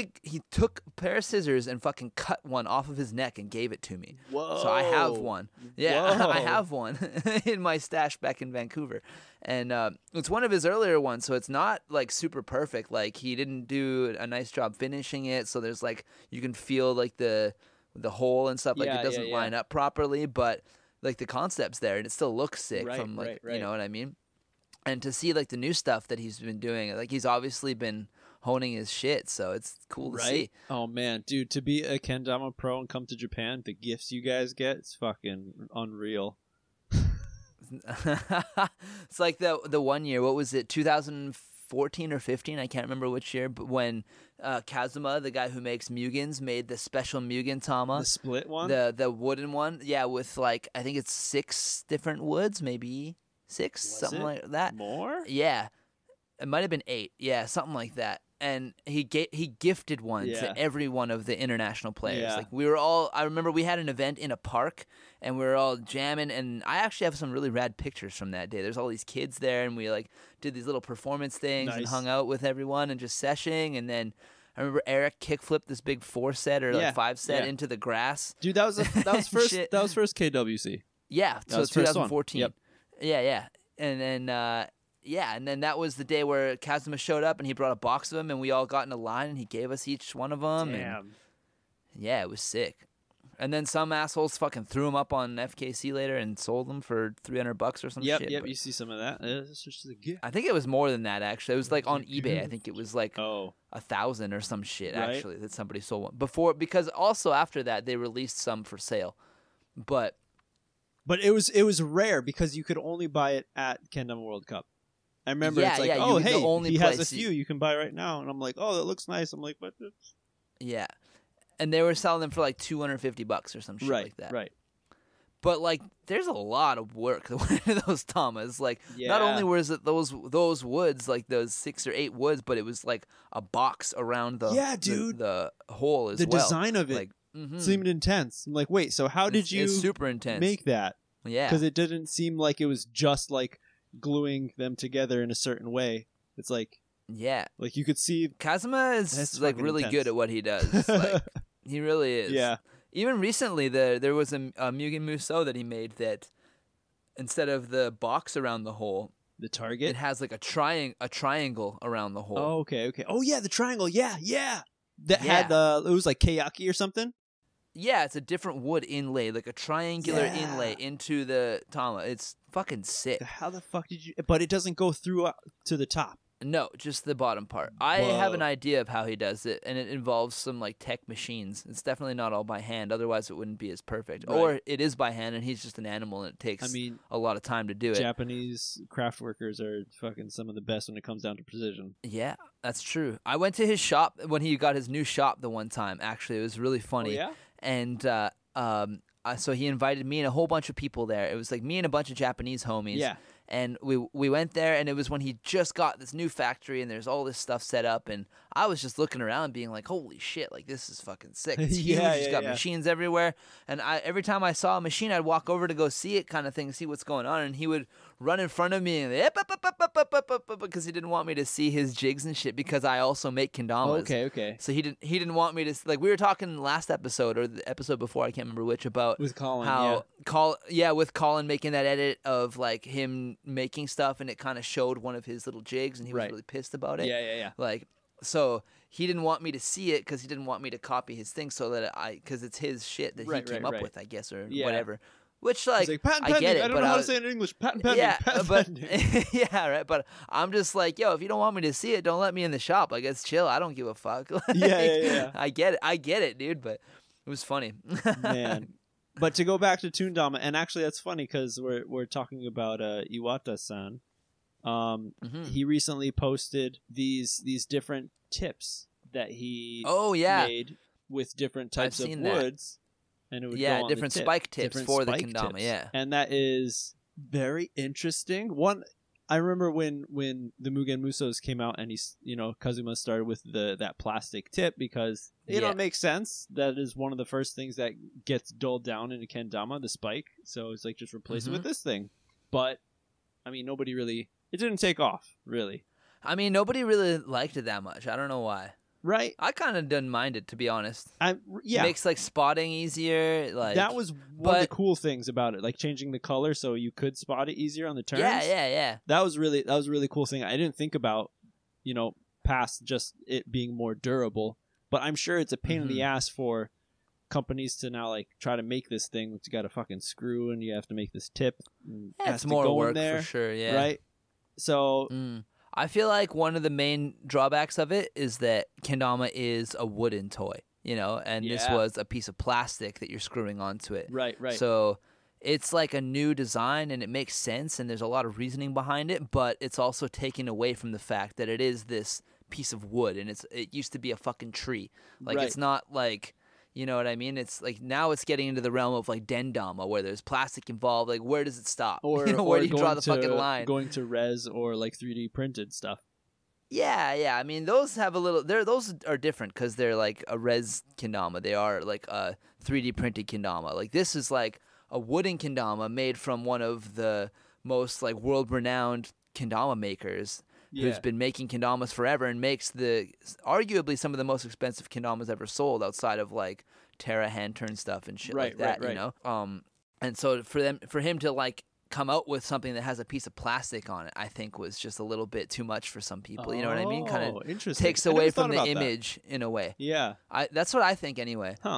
took a pair of scissors and fucking cut one off of his neck and gave it to me. Whoa! So I have one. Yeah, Whoa. I have one in my stash back in Vancouver, and it's one of his earlier ones. So it's not like super perfect. Like, he didn't do a nice job finishing it. So there's like, you can feel like the hole and stuff. Like, it doesn't line up properly, but like the concept's there, and it still looks sick from like you know what I mean. And to see like the new stuff that he's been doing, like, he's obviously been honing his shit, so it's cool to see. Oh man, dude, to be a kendama pro and come to Japan, the gifts you guys get, it's fucking unreal. It's like the one year, what was it, 2014 or 15? I can't remember which year, but when Kazuma, the guy who makes Mugins, made the special Mugen Tama, the split one, the wooden one, with like, I think it's 6 different woods, maybe 6, something like that. More? Yeah, it might have been 8. Yeah, something like that. And he gifted one to every one of the international players. Yeah. Like, we were all, I remember we had an event in a park, and we were all jamming, and I actually have some really rad pictures from that day. There's all these kids there, and we like did these little performance things and hung out with everyone and just seshing. And then I remember Eric kickflipped this big 4-set or like 5-set into the grass. Dude, that was first KWC. Yeah, that so was 2014. Yep. Yeah. And then and then that was the day where Kazuma showed up, and he brought a box of them, and we all got in a line, and he gave us each one of them. Damn. And yeah, it was sick. And then some assholes fucking threw them up on FKC later and sold them for $300 or some shit. Yep, you see some of that. It's just a gift. I think it was more than that, actually. It was like on eBay. I think it was like 1,000 or some shit, actually, that somebody sold one. Because also after that, they released some for sale. But it was rare because you could only buy it at Kendama World Cup. I remember it's like, he has a few you can buy right now. And I'm like, oh, that looks nice. I'm like, but... Yeah. And they were selling them for like $250 or some shit like that. Right. But like, there's a lot of work that went into those tamas. Like, not only was it those woods, like those 6 or 8 woods, but it was like a box around the the hole as well. The design of it like, seemed intense. I'm like, wait, so how did you it's super intense. Make that? Yeah. Because it didn't seem like it was just like gluing them together in a certain way. It's like, like you could see Kazuma is like really good at what he does. Like, he really is. Yeah. Even recently, there was a Mugen Musou that he made that instead of the box around the hole, the target, it has like a triangle around the hole. Oh, okay. Oh yeah, the triangle. Yeah. That had it was like Keyaki or something. Yeah, it's a different wood inlay, like a triangular inlay into the tama. It's fucking sick. How the fuck did you... But it doesn't go through to the top. No, just the bottom part. I have an idea of how he does it, and it involves some like tech machines. It's definitely not all by hand, otherwise it wouldn't be as perfect. Right. Or it is by hand, and he's just an animal, and it takes a lot of time to do it. Japanese craft workers are fucking some of the best when it comes down to precision. Yeah, that's true. I went to his shop when he got his new shop the one time. Actually, it was really funny. Oh, yeah? And so he invited me and a whole bunch of people there. It was like me and a bunch of Japanese homies. Yeah. And we went there, and it was when he just got this new factory, and there's all this stuff set up, and I was just looking around being like, holy shit, like this is fucking sick. It's huge. It's got machines everywhere. And every time I saw a machine, I'd walk over to go see it kind of thing, see what's going on. And he would run in front of me and because he didn't want me to see his jigs and shit because I also make kendamas. Okay. So he didn't want me to, like, we were talking last episode or the episode before, I can't remember which, about with Colin, with Colin making that edit of like him making stuff and it kind of showed one of his little jigs and he was really pissed about it. Yeah. Like, so he didn't want me to see it because he didn't want me to copy his thing so that because it's his shit that he came up with, I guess, or whatever. Which, like patent I get it. I don't know how to say it in English. Patent pending. Yeah, patent but pending. yeah, right. But I'm just like, yo, if you don't want me to see it, don't let me in the shop. Like, it's chill. I don't give a fuck. Like, yeah. I get it, dude. But it was funny. Man. But to go back to Toondama, and actually that's funny because we're talking about Iwata-san. He recently posted these different tips that he made with different types of woods. And it would go on different spike tips for the kendama. Yeah, and that is very interesting. One, I remember when the Mugen Musos came out, and Kazuma started with that plastic tip because it makes sense. That is one of the first things that gets dulled down in a kendama, the spike. So it's like just replace it with this thing. But I mean, it didn't take off really. I mean, nobody really liked it that much. I don't know why. Right, I kind of didn't mind it, to be honest. It makes like spotting easier. Like that was one of the cool things about it, like changing the color so you could spot it easier on the turns. Yeah. That was a really cool thing. I didn't think about, past just it being more durable, but I'm sure it's a pain in the ass for companies to now like try to make this thing. You got a fucking screw and you have to make this tip. It's more work for sure. Yeah, right. So. I feel like one of the main drawbacks of it is that kendama is a wooden toy, and this was a piece of plastic that you're screwing onto it. Right. So it's like a new design and it makes sense and there's a lot of reasoning behind it, but it's also taken away from the fact that it is this piece of wood and it used to be a fucking tree. Like it's not like... You know what I mean? It's like now it's getting into the realm of like dendama where there's plastic involved. Like where does it stop? Or where do you draw the fucking line? Going to res or like 3D printed stuff. Yeah. I mean, those have a little. Those are different because they're like a res kendama. They are like a 3D printed kendama. Like this is like a wooden kendama made from one of the most like world renowned kendama makers. Who's been making kendamas forever and makes arguably some of the most expensive kendamas ever sold outside of like Terra hand turn stuff and shit like that, And so for him to like come out with something that has a piece of plastic on it, I think was just a little bit too much for some people. You know what I mean? Kind of takes away from the image in a way. Yeah. That's what I think anyway. Huh.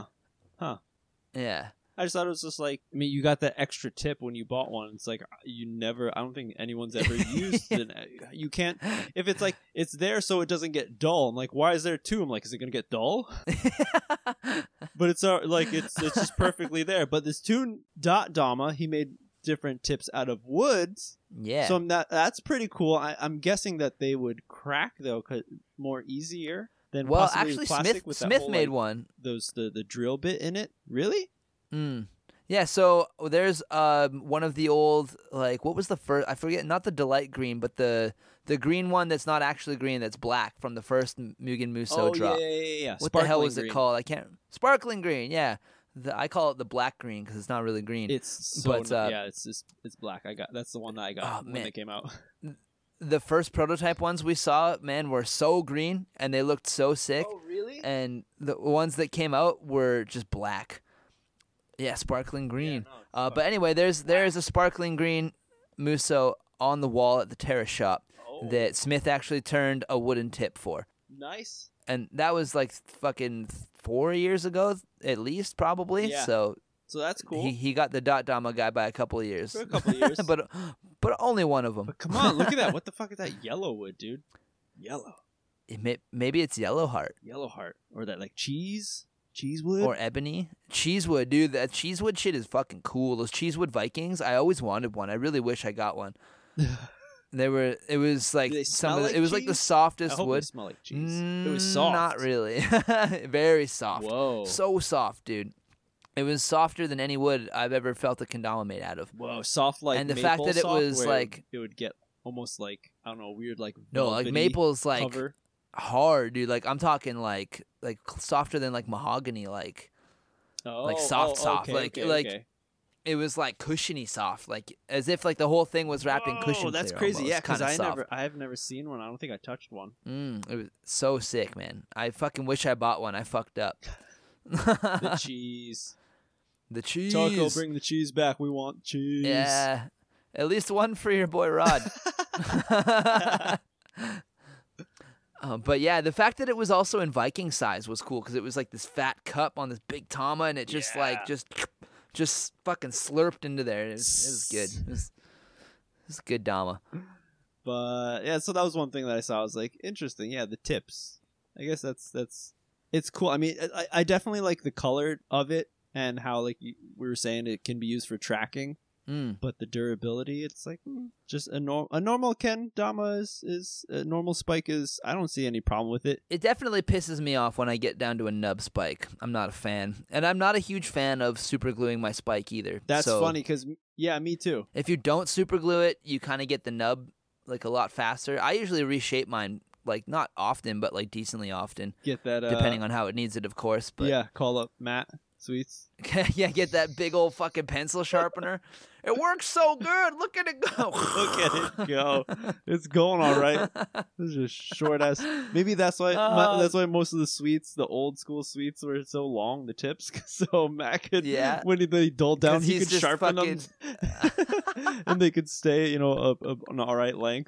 Yeah. I just thought it was just like, I mean, you got that extra tip when you bought one. It's like, I don't think anyone's ever used it. You can't, if it's like, it's there so it doesn't get dull. I'm like, why is there two? I'm like, is it going to get dull? But it's like, it's just perfectly there. But this Toondama, he made different tips out of woods. Yeah. So that's pretty cool. I'm guessing that they would crack, though, more easier than possibly plastic with Smith whole, made like, one. The drill bit in it. Really? Yeah, so there's one of the old, like, what was the first, I forget, not the Delight Green, but the green one that's not actually green, that's black from the first Mugen Muso drop. Yeah. What the hell was it called? Sparkling Green, yeah. I call it the black green because it's not really green. It's black. That's the one that I got when they came out. The first prototype ones we saw, man, were so green and they looked so sick. Oh, really? And the ones that came out were just black. Yeah, sparkling green. But anyway, there is a sparkling green Muso on the wall at the Terra shop that Smith actually turned a wooden tip for. Nice. And that was like fucking 4 years ago, at least, probably. Yeah. So that's cool. He got the Dama guy by a couple of years. For a couple of years. but only one of them. But come on, look at that. What the fuck is that yellow wood, dude? Yellow. Maybe it's Yellow Heart. Yellow Heart. Or that like cheesewood? Or ebony. Cheesewood, dude. That cheesewood shit is fucking cool. Those cheesewood Vikings, I always wanted one. I really wish I got one. It was like it was like the softest wood. They smell like cheese. It was soft. Not really. Very soft. Whoa. So soft, dude. It was softer than any wood I've ever felt a kendama made out of. Whoa, soft like and the maple fact that it soft, was like it would get almost like, I don't know, weird like no, like maple's like cover. hard, dude. Like I'm talking like softer than like mahogany, like soft. Okay. It was like cushiony soft, like as if like the whole thing was wrapped in cushion. Oh, that's clear, crazy. almost. Yeah, because Soft. I've never seen one. I don't think I touched one. It was so sick, man. I fucking wish I bought one. I fucked up. The cheese. The cheese. Taco, bring the cheese back. We want cheese. Yeah. At least one for your boy Rod. But yeah, the fact that it was also in Viking size was cool because it was like this fat cup on this big Tama, and it just just fucking slurped into there. It was good. It was good Dama. But yeah, so that was one thing that I saw. I was like, interesting. Yeah, the tips. I guess that's it's cool. I mean, I definitely like the color of it and how like we were saying it can be used for tracking. But the durability, it's like just a normal Kendama is a normal spike is. I don't see any problem with it. It definitely pisses me off when I get down to a nub spike. I'm not a fan, and I'm not a huge fan of super gluing my spike either. That's funny because me too. If you don't super glue it, you kind of get the nub like a lot faster. I usually reshape mine like not often, but like decently often. Get that depending on how it needs it, of course. But yeah, call up Matt Sweets. Yeah, get that big old fucking pencil sharpener. It works so good. Look at it go. Look at it go. It's going all right. This is just short ass. Maybe that's why most of the sweets, the old school sweets, were so long. The tips, so Matt could when he dulled down, he could sharpen them, and they could stay, an all right length.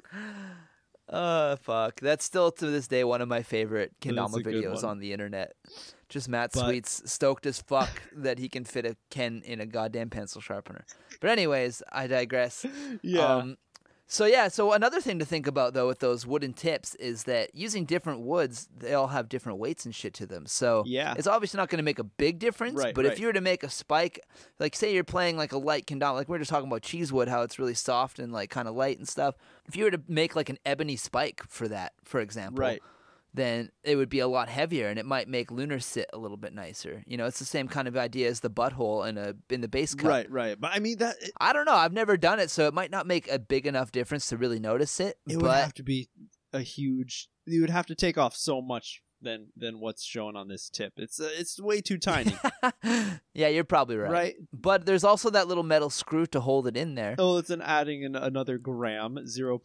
Fuck. That's still to this day one of my favorite Kendama videos on the internet. Just Matt Sweets stoked as fuck that he can fit a Ken in a goddamn pencil sharpener. But anyways, I digress. Yeah. So another thing to think about though with those wooden tips is that using different woods, they all have different weights and shit to them. So it's obviously not going to make a big difference. But if you were to make a spike, like say you're playing like a light Kendama, like we were just talking about cheesewood, how it's really soft and like kind of light and stuff. If you were to make like an ebony spike for that, for example, then it would be a lot heavier and it might make Lunar sit a little bit nicer. It's the same kind of idea as the butthole in the base cup. Right. But I mean I don't know. I've never done it, so it might not make a big enough difference to really notice it. It would have to be you would have to take off so much than what's shown on this tip. It's way too tiny. Yeah, you're probably right. Right. But there's also that little metal screw to hold it in there. Oh, it's adding another gram, 0.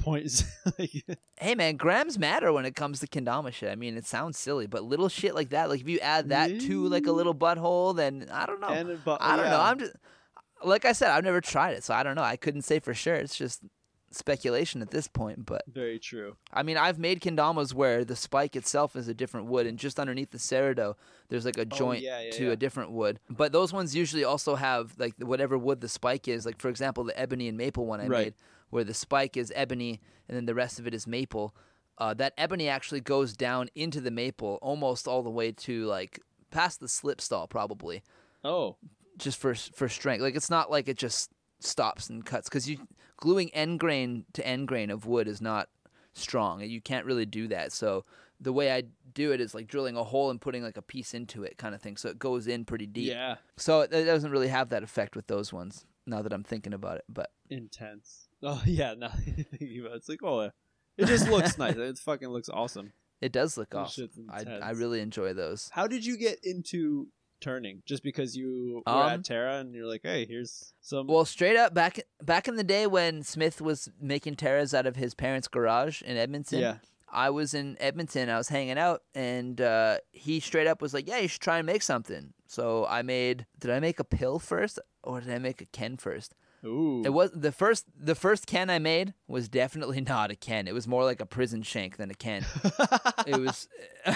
Hey man, grams matter when it comes to Kendama shit. I mean, it sounds silly, but little shit like that, like if you add that to like a little butthole, then I don't know. I don't know. I'm just like I said, I've never tried it, so I don't know. I couldn't say for sure. It's just speculation at this point, but very true. I mean, I've made Kendamas where the spike itself is a different wood, and just underneath the Cerado, there's like a joint to a different wood. But those ones usually also have like whatever wood the spike is. Like for example, the ebony and maple one I made, where the spike is ebony and then the rest of it is maple. That ebony actually goes down into the maple almost all the way to like past the slip stall, probably. Oh, just for strength. Like it's not like it just stops and cuts because gluing end grain to end grain of wood is not strong. You can't really do that. So the way I do it is like drilling a hole and putting like a piece into it kind of thing. So it goes in pretty deep. Yeah. So it doesn't really have that effect with those ones now that I'm thinking about it. But intense. Oh yeah. Now thinking about it, it's like it just looks nice. It fucking looks awesome. It does look awesome. I really enjoy those. How did you get into turning? Just because you were at Terra and you're like, hey, here's some. Well, straight up back in the day when Smith was making Terras out of his parents' garage in Edmonton. Yeah. I was in Edmonton. I was hanging out, and he straight up was like, "Yeah, you should try and make something." So I made. Did I make a pill first, or did I make a Ken first? Ooh. It was the first Ken I made was definitely not a Ken. It was more like a prison shank than a Ken. It was.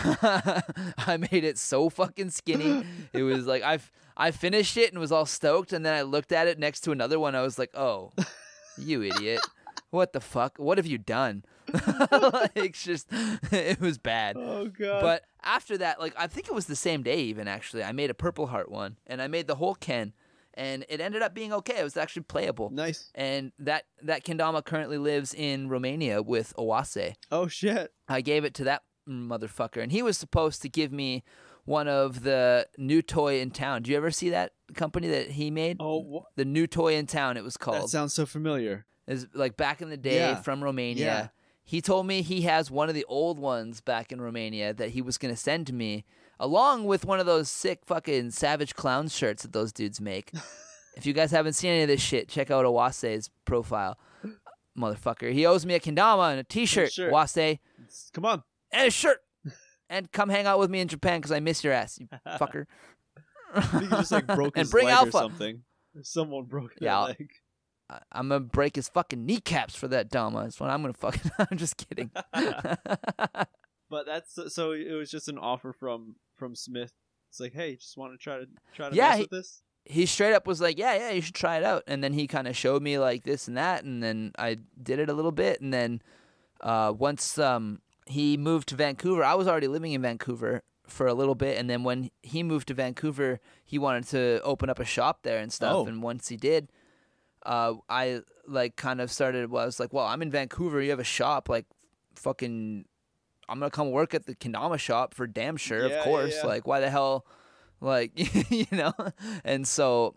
I made it so fucking skinny. It was like I finished it and was all stoked, and then I looked at it next to another one. I was like, "Oh, you idiot! What the fuck? What have you done?" Like, just it was bad. Oh god. But after that, like I think it was the same day even actually. I made a Purple Heart one, and I made the whole Ken. And it ended up being okay. It was actually playable. Nice. And that Kendama currently lives in Romania with Oase. Oh, shit. I gave it to that motherfucker. And he was supposed to give me one of the new toy in town. Do you ever see that company that he made? Oh. The new toy in town, it was called. That sounds so familiar. It's like back in the day from Romania. Yeah. he told me he has one of the old ones back in Romania that he was going to send to me, along with one of those sick fucking Savage Clown shirts that those dudes make. If you guys haven't seen any of this shit, check out Owase's profile. Motherfucker. He owes me a kendama and a t-shirt, Owase. Come on. And a shirt. And come hang out with me in Japan because I miss your ass, you fucker. I think he just like broke his and bring leg Alpha. Or something. Someone broke his leg. I'm going to break his fucking kneecaps for that Dama. That's what I'm going to fucking... I'm just kidding. But that's... So it was just an offer from Smith. It's like, hey, just want to try to mess with this? He straight up was like, yeah, you should try it out. And then he kind of showed me like this and that. And then I did it a little bit. And then once he moved to Vancouver, I was already living in Vancouver for a little bit. And then when he moved to Vancouver, he wanted to open up a shop there and stuff. Oh. And once he did... I like kind of started. I was like, well, I'm in Vancouver. You have a shop. Like, fucking, I'm gonna come work at the kendama shop for damn sure. Of course. Yeah. Like, why the hell? Like, you know. And so,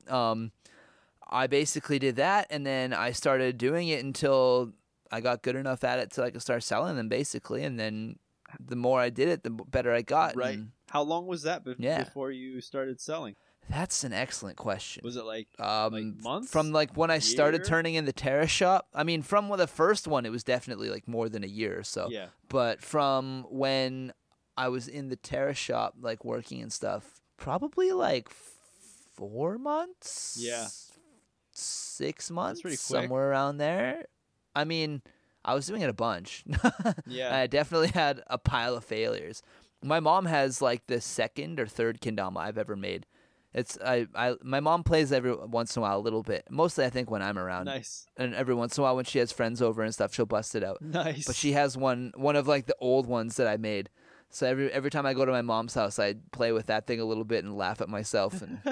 I basically did that, and then I started doing it until I got good enough at it till I could start selling them, basically. And then the more I did it, the better I got. Right. And, how long was that before you started selling? That's an excellent question. Was it like months? From like when I started turning in the Terrace shop? I mean, from the first one, it was definitely like more than a year or so. Yeah. But from when I was in the Terrace shop, like working and stuff, probably like 4 months. Yeah. 6 months. That's pretty quick. Somewhere around there. I mean, I was doing it a bunch. Yeah. I definitely had a pile of failures. My mom has like the second or third kendama I've ever made. It's my mom plays every once in a while a little bit. Mostly I think when I'm around. Nice. And every once in a while when she has friends over and stuff, she'll bust it out. Nice. But she has one of like the old ones that I made. So every time I go to my mom's house, I play with that thing a little bit and laugh at myself. And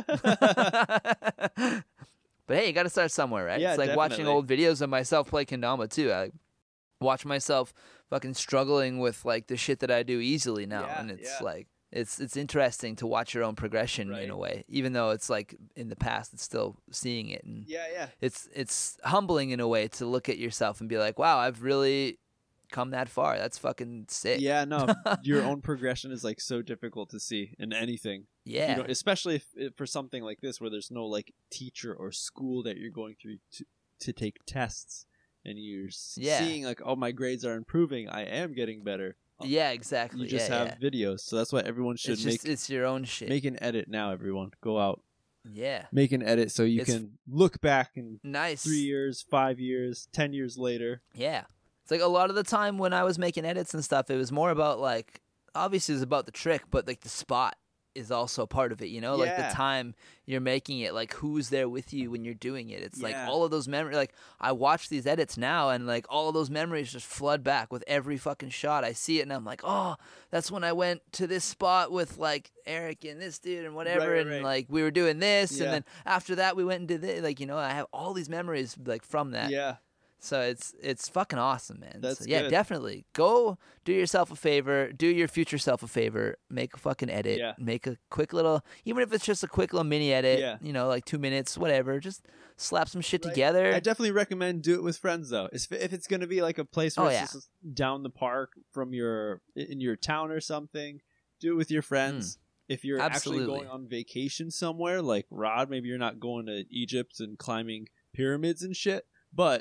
but hey, you got to start somewhere, right? Yeah, it's like definitely. watching old videos of myself play kendama too. I watch myself fucking struggling with like the shit that I do easily now, and it's like. It's interesting to watch your own progression in a way, even though it's like in the past, it's still seeing it. And it's humbling in a way to look at yourself and be like, wow, I've really come that far. That's fucking sick. Yeah, no, your own progression is like so difficult to see in anything. Yeah. You know, especially if for something like this where there's no like teacher or school that you're going through to take tests and you're seeing like, oh, my grades are improving. I am getting better. Yeah, exactly. You just have videos, so that's why everyone should it's your own shit. Make an edit now, everyone. Go out. Yeah. Make an edit so you can look back in nice 3 years, 5 years, 10 years later. Yeah. It's like a lot of the time when I was making edits and stuff, it was more about like, obviously it's about the trick, but like the spot is also part of it, you know? Like the time you're making it, like who's there with you when you're doing it. It's like all of those memories. Like I watch these edits now and like all of those memories just flood back with every fucking shot. I see it and I'm like, oh, that's when I went to this spot with like Eric and this dude and whatever. And like we were doing this and then after that we went and did this. Like, you know, I have all these memories like from that. Yeah. So it's fucking awesome, man. That's yeah, good. Definitely. Go do yourself a favor. Do your future self a favor. Make a fucking edit. Yeah. Make a quick little, even if it's just a quick little mini edit, you know, like 2 minutes, whatever. Just slap some shit together. I definitely recommend do it with friends, though. If it's going to be like a place where it's just down the park from in your town or something, do it with your friends. If you're actually going on vacation somewhere, like Rod, maybe you're not going to Egypt and climbing pyramids and shit, but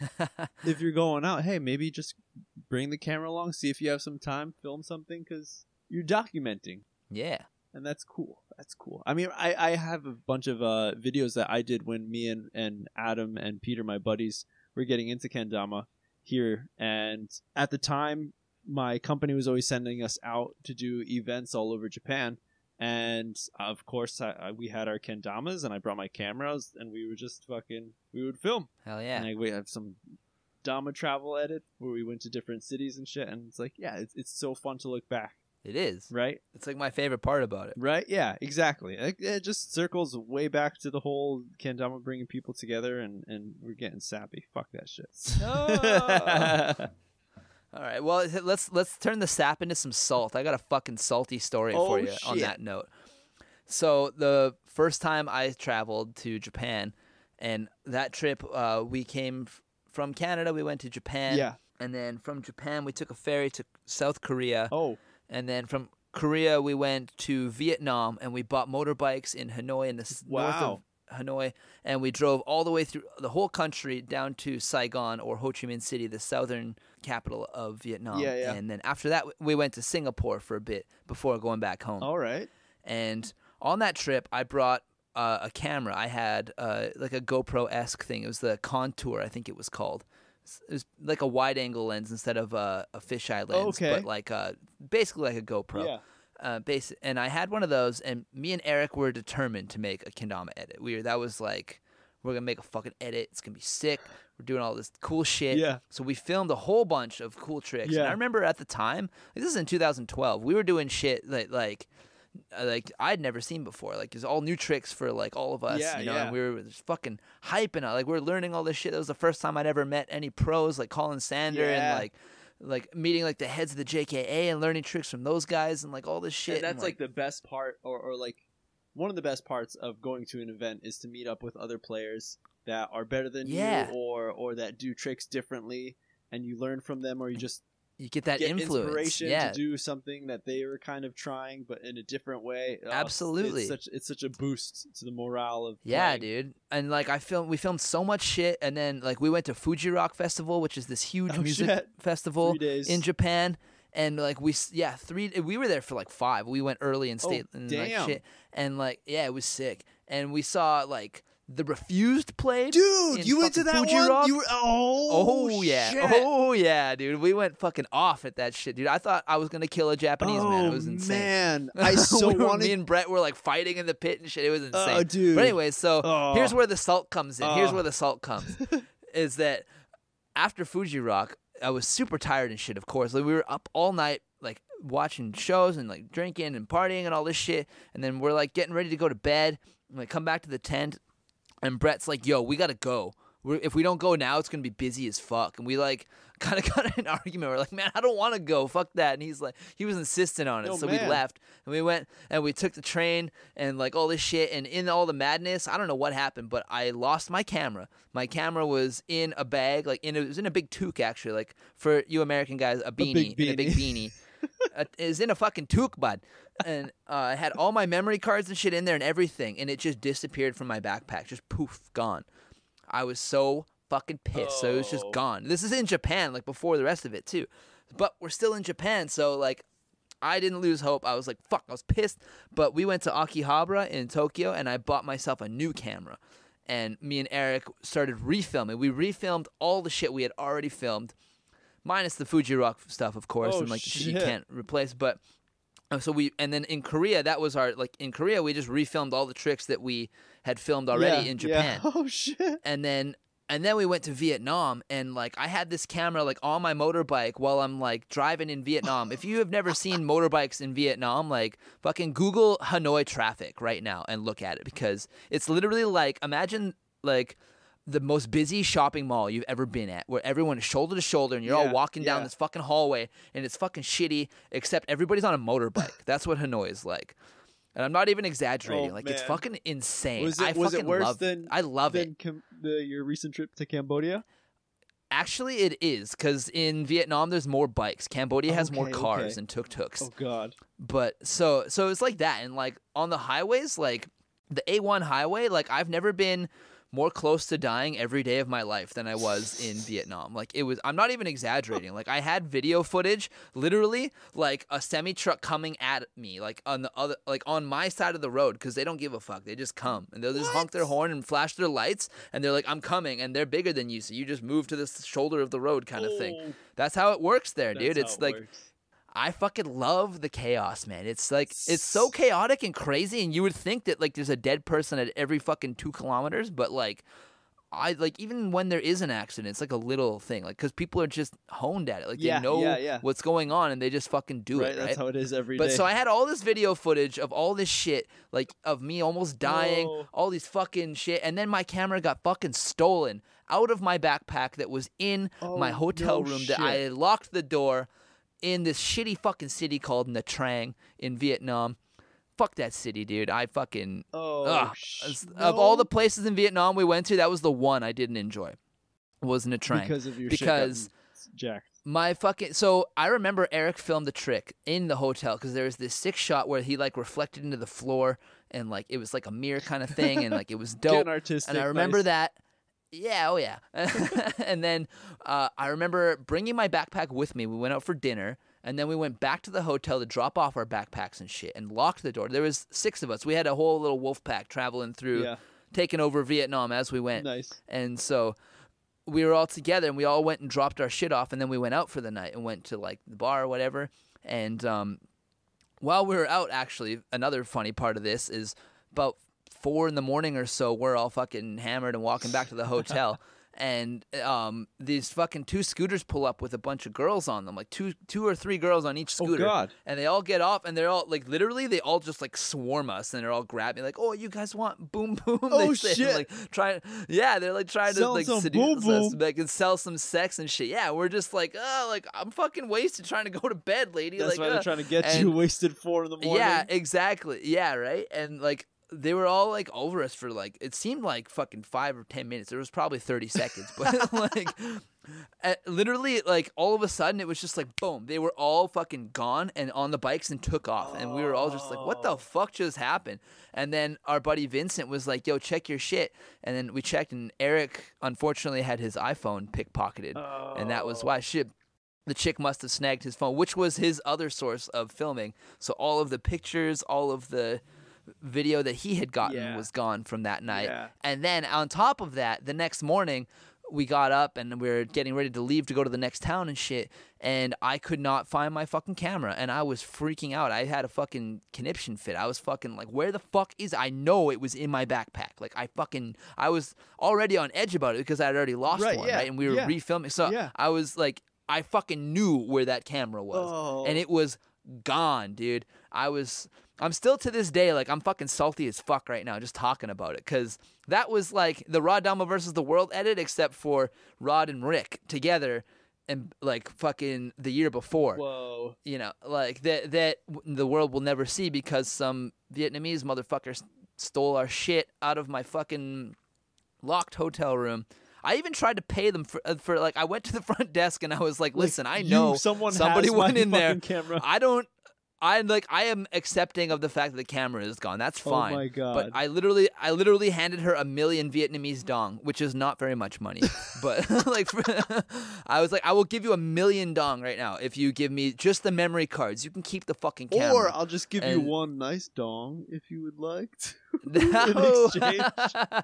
if you're going out, hey, maybe just bring the camera along, see if you have some time, film something, because you're documenting. Yeah. And that's cool. That's cool. I mean, I have a bunch of videos that I did when me and Adam and Peter, my buddies, were getting into kendama here. And at the time, my company was always sending us out to do events all over Japan. And of course, we had our kendamas, and I brought my cameras, and we would just we would film. Hell yeah! And we have some Dama travel edit where we went to different cities and shit, and it's like, yeah, it's so fun to look back. It is, right? It's like my favorite part about it, right? Yeah, exactly. It just circles way back to the whole kendama bringing people together, and we're getting sappy. Fuck that shit. Oh. All right, well, let's turn the sap into some salt. I got a fucking salty story for you on that note. So the first time I traveled to Japan, and that trip we came from Canada, we went to Japan. Yeah. And then from Japan, we took a ferry to South Korea. Oh. And then from Korea, we went to Vietnam, and we bought motorbikes in Hanoi, in the north of Hanoi, and we drove all the way through the whole country down to Saigon, or Ho Chi Minh City, the southern capital of Vietnam. Yeah. And then after that, we went to Singapore for a bit before going back home. All right. And on that trip, I brought a camera. I had like a GoPro-esque thing. It was the Contour, I think it was called. It was like a wide-angle lens instead of a fisheye lens, but like basically like a GoPro. Yeah. And I had one of those, and me and Eric were determined to make a kendama edit. That was like, we're gonna make a fucking edit. It's gonna be sick. We're doing all this cool shit. Yeah. So we filmed a whole bunch of cool tricks. Yeah. And I remember at the time, like, this is in 2012. We were doing shit like I'd never seen before. Like, it was all new tricks for like all of us. Yeah, you know, yeah. and we were just fucking hyping out. Like, we were learning all this shit. That was the first time I'd ever met any pros, like Colin Sander, Yeah. and like meeting like the heads of the JKA and learning tricks from those guys and like all this shit. And that's like the best part, or like one of the best parts of going to an event is to meet up with other players that are better than you, or that do tricks differently, and you learn from them, or you get that influence, inspiration to do something that they were kind of trying, but in a different way. Absolutely, it's such a boost to the morale of playing. playing. Dude. And like we filmed so much shit, and then like we went to Fuji Rock Festival, which is this huge music festival 3 days. in Japan. And like we were there for like 5. We went early and stayed and like shit. And like it was sick. And we saw like The Refused played. Dude, you went to that Fuji one? Rock? You were, oh yeah. Shit. Oh yeah, dude. We went fucking off at that shit, dude. I thought I was gonna kill a Japanese man. It was insane. Man, I so wanted. Me and Brett were like fighting in the pit and shit. It was insane. Oh, dude. But anyway, so here's where the salt comes in. Here's where the salt comes. Is that after Fuji Rock, I was super tired and shit, of course. Like, we were up all night, like, watching shows and, like, drinking and partying and all this shit. And then we're, like, getting ready to go to bed. And, like, come back to the tent. And Brett's like, yo, we got to go. If we don't go now, it's going to be busy as fuck. And we, like, kind of got in an argument. We're like, man, I don't want to go. Fuck that. And he's like, he was insistent on it. So we left. And we went and we took the train and, like, all this shit. And in all the madness, I don't know what happened, but I lost my camera. My camera was in a bag. Like, it was in a big toque, actually. Like, for you American guys, a beanie. In a big beanie. It was in a fucking toque, bud. And I had all my memory cards and shit in there and everything. And it just disappeared from my backpack. Just poof, gone. I was so fucking pissed. So it was just gone. This is in Japan, like, before the rest of it, too. But we're still in Japan, so, like, I didn't lose hope. I was like, fuck, I was pissed. But we went to Akihabara in Tokyo, and I bought myself a new camera. And me and Eric started refilming. We refilmed all the shit we had already filmed, minus the Fuji Rock stuff, of course, and, like, the shit you can't replace. But and then in Korea, that was in Korea, we just refilmed all the tricks that we had filmed already in Japan. Yeah. Oh, shit. And then we went to Vietnam, and, like, I had this camera, like, on my motorbike while I'm, like, driving in Vietnam. If you have never seen motorbikes in Vietnam, like, fucking Google Hanoi traffic right now and look at it, because it's literally like, imagine, like, the most busy shopping mall you've ever been at, where everyone is shoulder to shoulder and you're all walking down this fucking hallway, and it's fucking shitty, except everybody's on a motorbike. That's what Hanoi is like. And I'm not even exaggerating. It's fucking insane. Was it worse than your recent trip to Cambodia? Actually, it is, because in Vietnam there's more bikes. Cambodia has more cars and tuk-tuks. Oh god. But so it's like that, and, like, on the highways, like the A1 highway, like, I've never been more close to dying every day of my life than I was in Vietnam. Like, it was, I'm not even exaggerating. Like, I had video footage, literally, like, a semi-truck coming at me, like, on the other, like, on my side of the road, because they don't give a fuck. They just come, and they'll just honk their horn and flash their lights, and they're like, I'm coming, and they're bigger than you, so you just move to the shoulder of the road kind of thing. That's how it works there, dude. It's like, I fucking love the chaos, man. It's like, it's so chaotic and crazy, and you would think that, like, there's a dead person at every fucking 2 kilometers, but, like, even when there is an accident, it's like a little thing, like, because people are just honed at it, like, they know what's going on, and they just fucking do it, right? That's how it is every day. But so I had all this video footage of all this shit, like, of me almost dying, all these fucking shit, and then my camera got fucking stolen out of my backpack that was in my hotel room that I had locked the door in this shitty fucking city called Nha Trang in Vietnam. Fuck that city, dude. I fucking... Of all the places in Vietnam we went to, that was the one I didn't enjoy. Was Nha Trang. Because of your was jacked. So I remember Eric filmed the trick in the hotel because there was this sick shot where he like reflected into the floor and like it was like a mirror kind of thing and like it was dope. Getting artistic, and I remember nice. that. Yeah, oh yeah. And then I remember bringing my backpack with me. We went out for dinner. And then we went back to the hotel to drop off our backpacks and shit and locked the door. There was 6 of us. We had a whole little wolf pack traveling through, taking over Vietnam as we went. Nice. And so we were all together and we all went and dropped our shit off. And then we went out for the night and went to like the bar or whatever. And while we were out, actually, another funny part of this is about 4 a.m. or so, we're all fucking hammered and walking back to the hotel. And these fucking 2 scooters pull up with a bunch of girls on them, like two or three girls on each scooter. Oh, God. And they all get off, and they're all, like, literally, they all just, like, swarm us, and they're all grabbing, like, oh, you guys want boom boom? Oh, say, shit. Like, they're, like, trying to, like, seduce us, like, and sell some sex and shit. Yeah, we're just like, I'm fucking wasted trying to go to bed, lady. That's like, why they're trying to get you wasted 4 a.m. Yeah, exactly. Yeah, right? And, like, they were all like over us for like it seemed like fucking 5 or 10 minutes. There was probably 30 seconds, but like literally like all of a sudden it was just like boom. They were all fucking gone and on the bikes and took off, and we were all just like, what the fuck just happened? And then our buddy Vincent was like, yo, check your shit. And then we checked, and Eric unfortunately had his iPhone pickpocketed, and that was why shit. The chick must have snagged his phone, which was his other source of filming. So all of the pictures, all of the video that he had gotten was gone from that night. And then on top of that, the next morning we got up and we were getting ready to leave to go to the next town and shit, and I could not find my fucking camera, and I was freaking out. I had a fucking conniption fit. I was fucking like, where the fuck is it? I know it was in my backpack. Like I was already on edge about it because I had already lost one, right? And we were refilming. So I was like, I fucking knew where that camera was, and it was gone, dude. I'm still to this day, like, I'm fucking salty as fuck right now just talking about it, because that was like the Rod Dama versus the World edit, except for Rod and Rick together, and like fucking the year before. Whoa. You know, like that the world will never see because some Vietnamese motherfuckers stole our shit out of my fucking locked hotel room. I even tried to pay them for like, I went to the front desk and I was like, listen, I know somebody went in there. Camera. I am accepting of the fact that the camera is gone. That's fine. Oh my God. But I literally handed her 1 million Vietnamese dong, which is not very much money. But like, I was like, I will give you 1 million dong right now if you give me just the memory cards. You can keep the fucking camera. Or I'll just give you one nice dong if you would like to in exchange.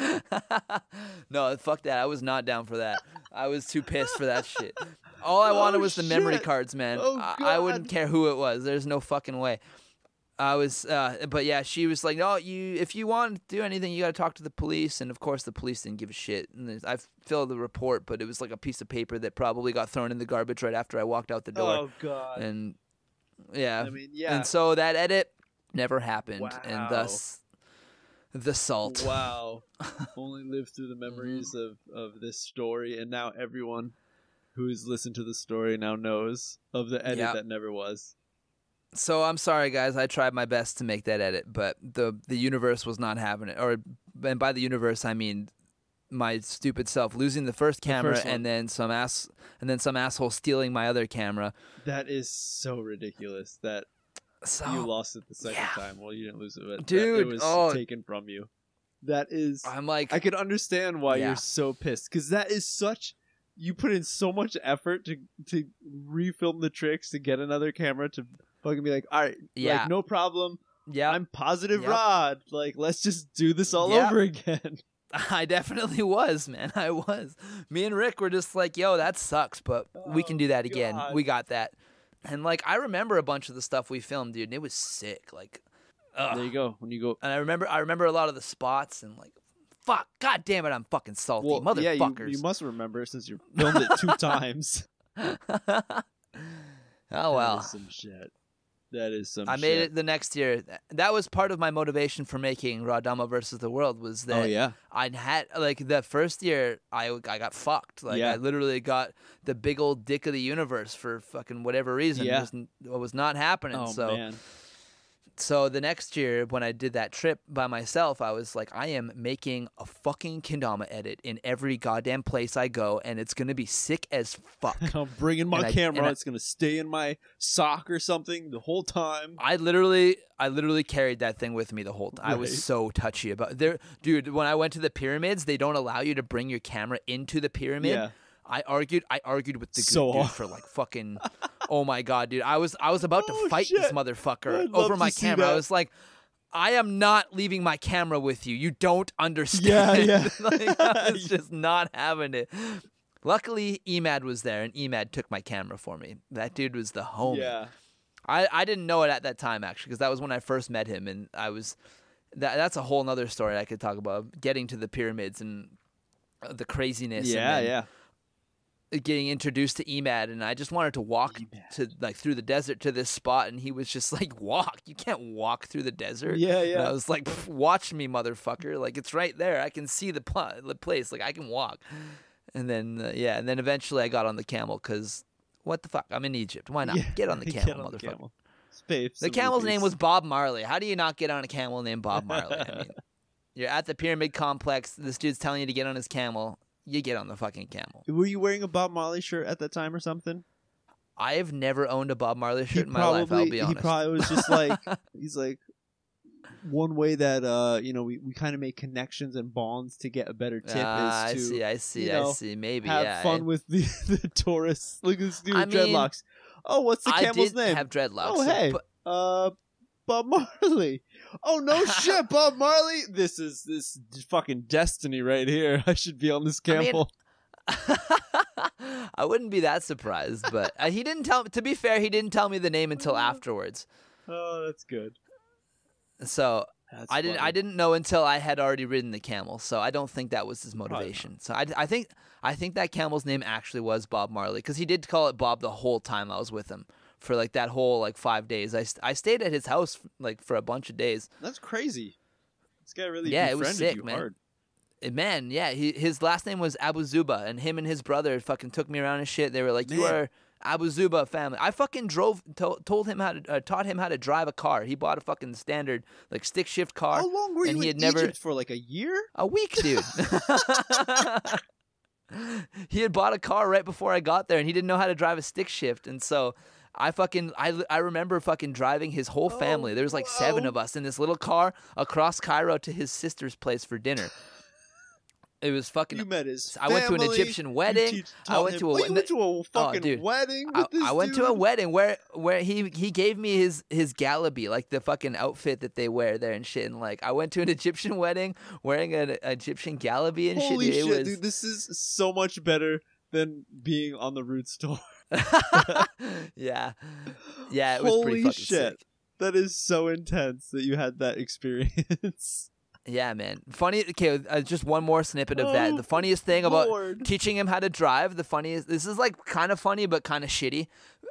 No, fuck that. I was not down for that. I was too pissed for that shit. All I wanted was the memory cards, man. I wouldn't care who it was. There's no fucking way. I was, but yeah, she was like, no, if you want to do anything, you got to talk to the police. And of course, the police didn't give a shit. And I filled the report, but it was like a piece of paper that probably got thrown in the garbage right after I walked out the door. Oh God. And yeah, I mean, yeah. And so that edit never happened, Wow. and thus the salt. Wow. Only lived through the memories of this story, and now everyone who's listened to the story now knows of the edit that never was. So I'm sorry, guys. I tried my best to make that edit, but the universe was not having it. And by the universe, I mean my stupid self losing the first camera, and then some asshole stealing my other camera. That is so ridiculous that you lost it the second time. Well, you didn't lose it, but dude, it was taken from you. That is. I'm like, I could understand why you're so pissed, because that is such. You put in so much effort to refilm the tricks, to get another camera, to fucking be like, all right, like, no problem. Yeah, I'm positive, Rod. Like, let's just do this all over again. I definitely was, man. I was. Me and Rick were just like, yo, that sucks, but we can do that again. We got that. And like, I remember a bunch of the stuff we filmed, dude, and it was sick. Like, there you go. When you go, and I remember a lot of the spots, and like, fuck, god damn it, I'm fucking salty, motherfuckers. Yeah, you must remember since you filmed it 2 times. Oh well. That is some shit. That is some I made it the next year. That was part of my motivation for making Rod Dama versus the World, was that I had, like, the first year I got fucked. Like, I literally got the big old dick of the universe for fucking whatever reason. It was not happening. Oh, man. So the next year when I did that trip by myself, I was like, I am making a fucking kendama edit in every goddamn place I go, and it's going to be sick as fuck. I'm bringing my camera. It's going to stay in my sock or something the whole time. I literally carried that thing with me the whole time. Right. I was so touchy about it. Dude, when I went to the pyramids, they don't allow you to bring your camera into the pyramid. Yeah. I argued with the dude for like fucking oh my god, dude. I was about to fight this motherfucker over my camera. I was like, I am not leaving my camera with you. You don't understand. Yeah. Like, I was just not having it. Luckily, Emad was there, and Emad took my camera for me. That dude was the homie. Yeah. I didn't know it at that time, actually, because that was when I first met him, and I was that's a whole nother story I could talk about, getting to the pyramids and the craziness. Yeah. Getting introduced to Emad, and I just wanted to walk to like through the desert to this spot, and he was just like, walk, you can't walk through the desert. Yeah and I was like, watch me, motherfucker, like it's right there, I can see the place, like I can walk. And then and then eventually I got on the camel, because what the fuck, I'm in Egypt, why not get on the camel, motherfucker. The camel's name was Bob Marley. How do you not get on a camel named Bob Marley? I mean, you're at the pyramid complex, this dude's telling you to get on his camel. You get on the fucking camel. Were you wearing a Bob Marley shirt at that time or something? I have never owned a Bob Marley shirt in my life, I'll be honest. He probably was just like, he's like, one way that, we kind of make connections and bonds to get a better tip is to, I see. Maybe, have fun with the tourists. Look at this dude with dreadlocks. Oh, what's the camel's name? I have dreadlocks. Oh, hey. Bob Marley. Oh, no shit, Bob Marley. This is fucking destiny right here. I should be on this camel. I wouldn't be that surprised, but he didn't tell me. To be fair, he didn't tell me the name until afterwards. Oh, that's good. So I didn't know until I had already ridden the camel. So I don't think that was his motivation. So I think that camel's name actually was Bob Marley, because he did call it Bob the whole time I was with him. For like that whole like 5 days, I stayed at his house like for a bunch of days. That's crazy. This guy really befriended it was sick, you man. hard. Man, yeah. His last name was Abu Zuba, and him and his brother fucking took me around and shit. They were like, "You are Abu Zuba family." I fucking taught him how to drive a car. He bought a fucking standard like stick shift car. How long were you in Egypt for? Like a year? A week, dude. He had bought a car right before I got there, and he didn't know how to drive a stick shift, and so. I remember fucking driving his whole family. There was like 7 of us in this little car across Cairo to his sister's place for dinner. It was fucking. You met his family. I went to an Egyptian wedding. You went to a fucking wedding with this I went to a wedding where he gave me his galabi, like the fucking outfit that they wear there and shit. And like I went to an Egyptian wedding wearing an Egyptian galabi and Holy shit. Shit, dude! This is so much better than being on the Roots tour. yeah, it was pretty fucking sick. That is so intense that you had that experience. Yeah, man. Funny. Okay, just one more snippet of that. The funniest thing about teaching him how to drive. This is like kind of funny, but kind of shitty.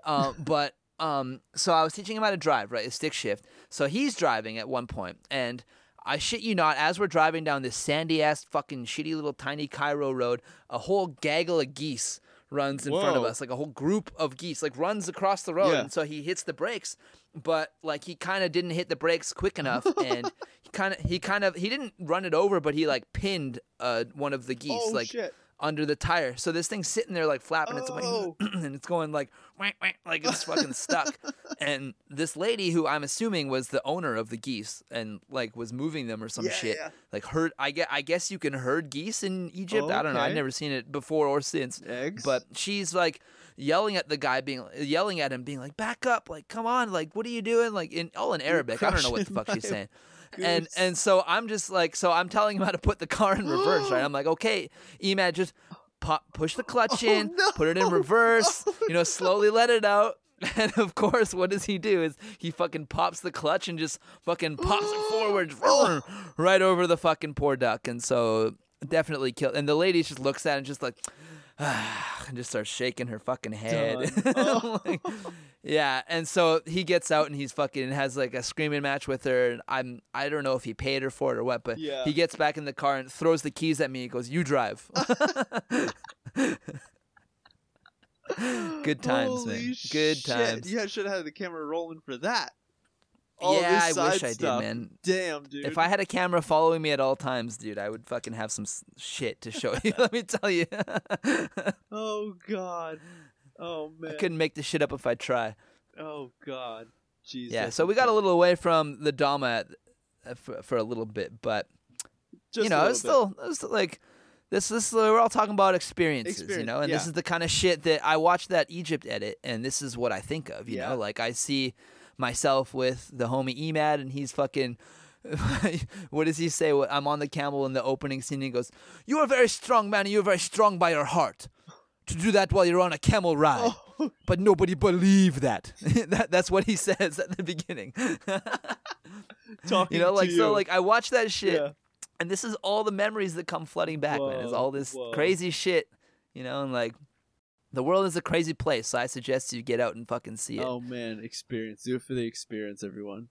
So I was teaching him how to drive, right? A stick shift. So he's driving at one point, and I shit you not, as we're driving down this sandy ass fucking shitty little tiny Cairo road, a whole gaggle of geese runs in front of us, like a whole group of geese, like runs across the road. And so he hits the brakes, but like he kind of didn't hit the brakes quick enough, and he didn't run it over, but he like pinned one of the geese under the tire. So this thing's sitting there like flapping its wings, and it's going like whack, whack, like it's fucking stuck. And this lady, who I'm assuming was the owner of the geese and like was moving them or some shit, like herd. I guess you can herd geese in Egypt. I don't know. I've never seen it before or since. Eggs? But she's like yelling at the guy, yelling at him, being like, "Back up! Like, come on! Like, what are you doing?" Like all in Arabic. I don't know what the fuck she's saying. And so I'm just like, I'm telling him how to put the car in reverse, right? I'm like, okay, Emad, just push the clutch in, put it in reverse, slowly let it out. And of course, what does he do is he fucking pops the clutch and just fucking pops it forward right over the fucking poor duck. And so definitely killed. And the lady just looks at it and just like, and just starts shaking her fucking head. Like, yeah, and so he gets out and he's fucking has like a screaming match with her. And I don't know if he paid her for it or what, but he gets back in the car and throws the keys at me. He goes, "You drive." Good times, Holy man. Good times. You should have had the camera rolling for that. all yeah, this I wish side I stuff. did, man. Damn, dude. If I had a camera following me at all times, dude, I would fucking have some shit to show you. Let me tell you. Oh God. Oh man. I couldn't make this shit up if I try. Oh God. Jesus. Yeah. So we got a little away from the Dama for a little bit, but Just it's still like this. We're all talking about experiences, and yeah. this is the kind of shit that I watched that Egypt edit, and this is what I think of. You know, like I see myself with the homie Emad, and he's fucking. What does he say? I'm on the camel in the opening scene. And he goes, "You are very strong, man. And you're very strong by your heart to do that while you're on a camel ride." Oh. But nobody believed that. That's what he says at the beginning. Talking so I watched that shit, and this is all the memories that come flooding back, man. It's all this crazy shit, and like the world is a crazy place. So I suggest you get out and fucking see it. Oh man, experience. Do it for the experience, everyone.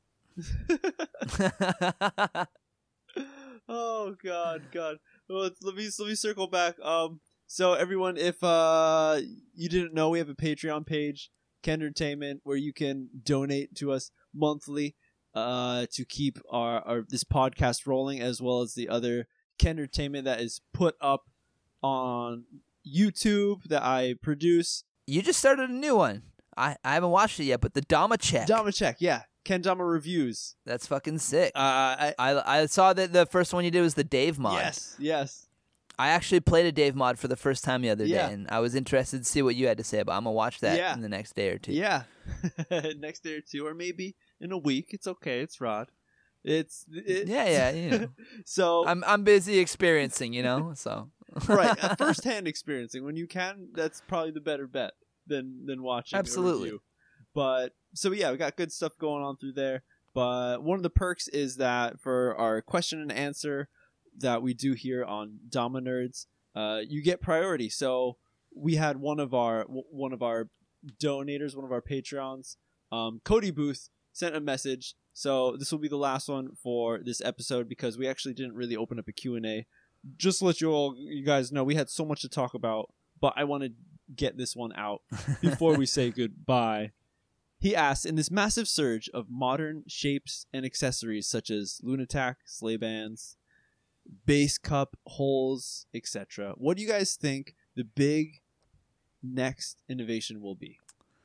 Oh God. Well, let me circle back. So everyone, if you didn't know, we have a Patreon page, Kendertainment, where you can donate to us monthly to keep our this podcast rolling, as well as the other Kendertainment that is put up on YouTube that I produce. You just started a new one. I haven't watched it yet, but the Dama Check. Dama Check, yeah. Kendama Reviews. That's fucking sick. I saw that the first one you did was the Dave mod. Yes. I actually played a Dave mod for the first time the other day, and I was interested to see what you had to say about it. I'm going to watch that in the next day or two. Yeah. Next day or two, or maybe in a week. It's okay. It's Rod. Yeah. So I'm busy experiencing, so. Right. First-hand experiencing. When you can, that's probably the better bet than watching Absolutely. a review. But, so we got good stuff going on through there. But one of the perks is that for our question and answer that we do here on Dama Nerds, you get priority. So we had one of our donators, one of our Patreons, Cody Booth, sent a message. So this will be the last one for this episode because we actually didn't really open up a Q&A. Just to let you guys know, we had so much to talk about, but I want to get this one out before we say goodbye. He asks, in this massive surge of modern shapes and accessories such as Lunatac, sleigh bands, base cup, holes, etc., what do you guys think the big next innovation will be?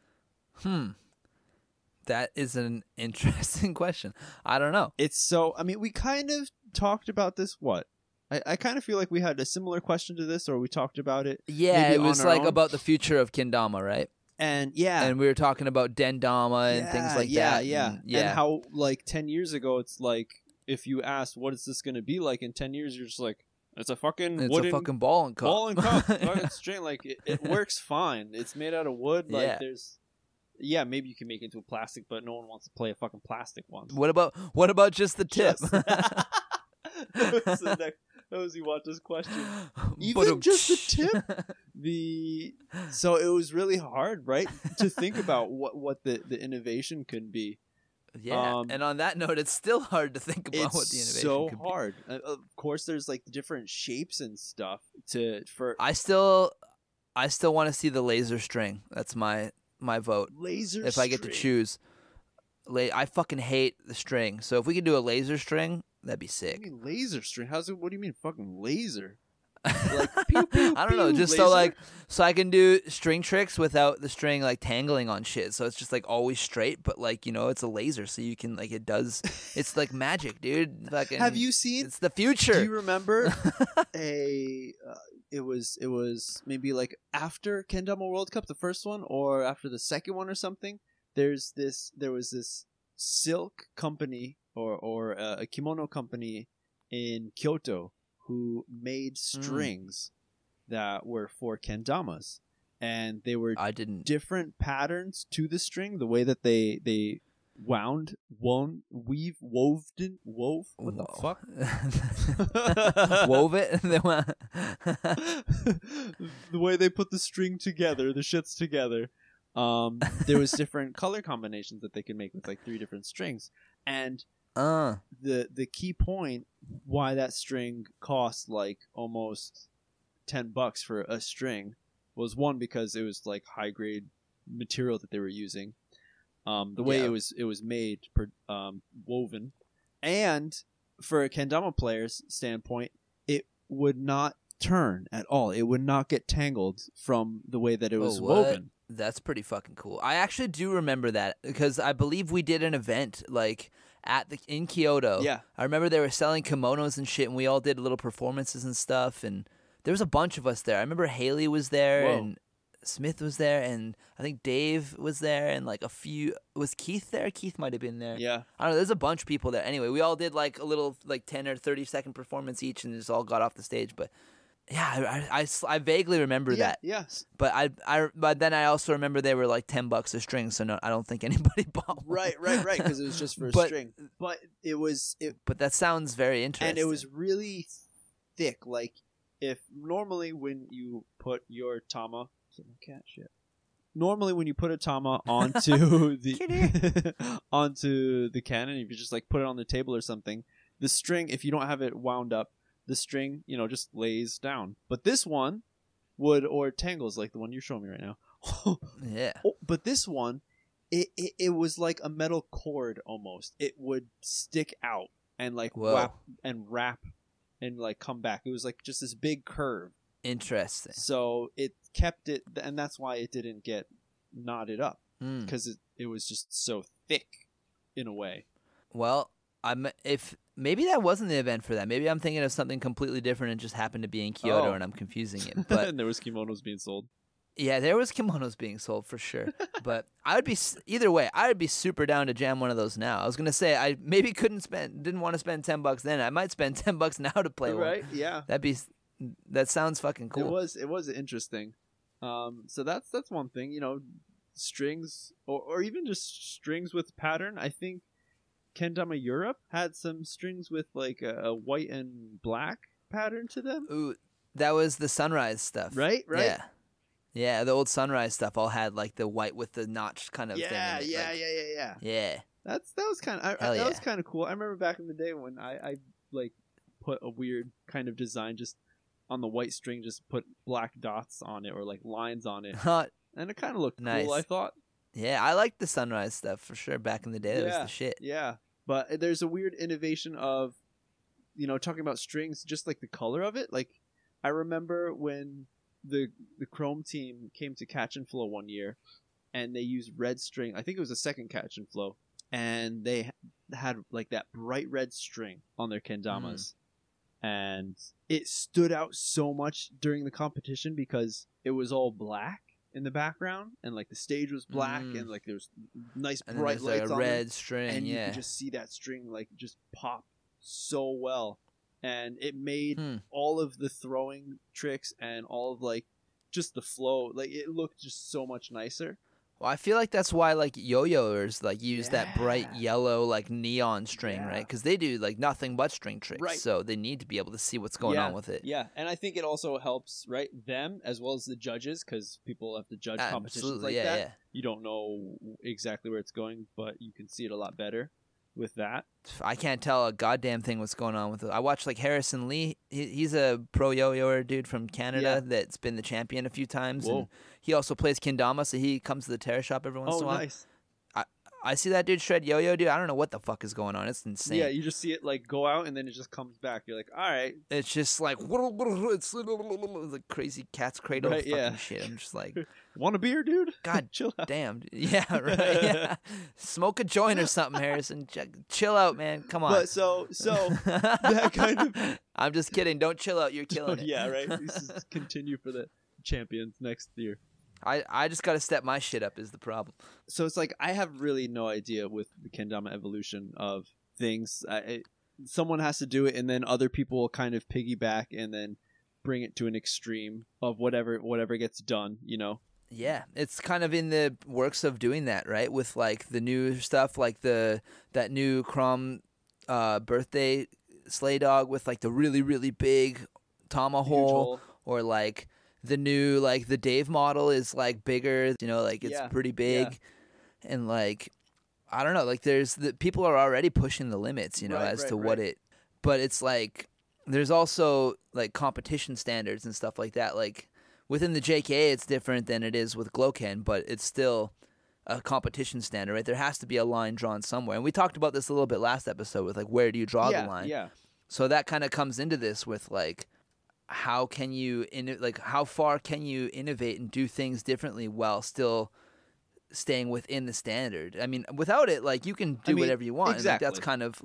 That is an interesting question. I don't know. We kind of talked about this, I kind of feel like we had a similar question to this, or we talked about it. Yeah, it was like about the future of Kendama, right? And and we were talking about Dendama and things like that. And how like 10 years ago, it's like if you asked what is this going to be like in 10 years, you're just like, it's a fucking ball and cup. Ball and cup. Fucking string. Like it works fine. It's made out of wood. Like there's. Yeah, maybe you can make it into a plastic, but no one wants to play a fucking plastic one. What about just the tip? That was you want this question. Even just the tip. So it was really hard, right, to think about what the innovation could be. Yeah, and on that note, it's still hard to think about what the innovation could be. It's so hard. Of course, there's like different shapes and stuff. I still want to see the laser string. That's my vote. Laser if I get to choose. I fucking hate the string. So if we could do a laser string, that'd be sick. What do you mean laser string? What do you mean fucking laser? Like pew, pew, I don't know, just laser? so I can do string tricks without the string like tangling on shit. So it's just like always straight, but like, it's a laser, so you can like it's like magic, dude. Fucking, have you seen? It's the future. Do you remember it was maybe like after Kendama World Cup, the first one, or after the second one or something? There was this silk company or a kimono company in Kyoto who made strings that were for kendamas, and they were different patterns to the string, the way that they wove what the fuck wove it the way they put the string together, the shits together. There was different color combinations that they could make with like 3 different strings, and the key point why that string cost like almost $10 for a string was, one, because it was like high grade material that they were using, The way it was made, woven, and for a kendama player's standpoint, it would not turn at all. It would not get tangled from the way that it was woven. That's pretty fucking cool. I actually do remember that because I believe we did an event like in Kyoto. Yeah, I remember they were selling kimonos and shit, and we all did little performances and stuff. And there was a bunch of us there. I remember Haley was there, and Smith was there, and I think Dave was there, and like a few. Was Keith there? Keith might have been there. Yeah, I don't know. There's a bunch of people there. Anyway, we all did like a little 10 or 30-second performance each, and just all got off the stage. But yeah, I vaguely remember that. Yes. But but then I also remember they were like $10 a string, so no, I don't think anybody bought one. Right, because it was just for a string. But But that sounds very interesting. And it was really thick. Like if normally when you put your tama, normally when you put a tama onto the onto the cannon, if you just like put it on the table or something, the string, if you don't have it wound up, the string, just lays down. But this one or tangles like the one you're showing me right now. Yeah. But this one, it was like a metal cord almost. It would stick out and like wrap and like come back. It was like just this big curve. Interesting. So it kept it, and that's why it didn't get knotted up because it was just so thick in a way. Well, maybe that wasn't the event for that. Maybe I'm thinking of something completely different and just happened to be in Kyoto and I'm confusing it. But and there was kimonos being sold. Yeah, there was kimonos being sold for sure. But either way, I would be super down to jam one of those now. I was gonna say I maybe didn't want to spend $10 then. I might spend $10 now to play one. Right? Yeah. That sounds fucking cool. It was interesting. So that's one thing. Strings or even just strings with pattern. I think Kendama Europe had some strings with like a white and black pattern to them. Ooh, that was the Sunrise stuff. Right? Yeah. Yeah, the old Sunrise stuff all had like the white with the notch kind of thing. Yeah. Yeah. That was kind of was kind of cool. I remember back in the day when I like put a weird kind of design just on the white string, just put black dots on it or like lines on it, and it kind of looked nice. Cool. I thought. Yeah, I liked the Sunrise stuff for sure. Back in the day, that was the shit. Yeah, but there's a weird innovation of, talking about strings, just like the color of it. Like I remember when the Chrome team came to Catch and Flow one year, and they used red string. I think it was the second Catch and Flow, and they had like that bright red string on their kendamas. And it stood out so much during the competition because it was all black in the background, and like the stage was black, and like there was nice bright lights like on red it, string, and you could just see that string like just pop so well, and it made all of the throwing tricks and all of like just the flow, like it looked just so much nicer. Well, I feel like that's why like yo-yoers like use that bright yellow like neon string, right? Because they do like nothing but string tricks, so they need to be able to see what's going on with it. Yeah, and I think it also helps, right, them as well as the judges, because people have to judge competitions like that. Yeah. You don't know exactly where it's going, but you can see it a lot better with that. I can't tell a goddamn thing what's going on with it. I watched like Harrison Lee. He's a pro yo-yoer dude from Canada that's been the champion a few times. And he also plays kendama, so he comes to the Terra shop every once in a while. Nice. I see that dude shred yo-yo, dude. I don't know what the fuck is going on. It's insane. Yeah, you just see it like go out and then it just comes back. You're like, all right. It's just like it's like crazy cat's cradle fucking shit. I'm just like, want a beer, dude? God, chill out. Damn. Yeah, right. Yeah. Smoke a joint or something, Harrison. Chill out, man. Come on. But so that kind of. I'm just kidding. Don't chill out. You're killing it. Yeah, right. This is continue for the champions next year. I just got to step my shit up is the problem. So it's like I have really no idea with the kendama evolution of things. Someone has to do it, and then other people will kind of piggyback and then bring it to an extreme of whatever gets done, Yeah, it's kind of in the works of doing that, right? With like the new stuff, like that new Crom birthday sleigh dog with like the really, really big tama hole, or like the new like the Dave model is like bigger, like it's pretty big, and like I don't know, like people are already pushing the limits, as to what it, but it's like there's also like competition standards and stuff like that. Like within the JKA, it's different than it is with Gloken, but it's still a competition standard, right? There has to be a line drawn somewhere. And we talked about this a little bit last episode with like, where do you draw the line? Yeah. So that kind of comes into this with like, how can you how far can you innovate and do things differently while still staying within the standard? I mean, without it, like you can do whatever you want. Exactly. And, like, that's kind of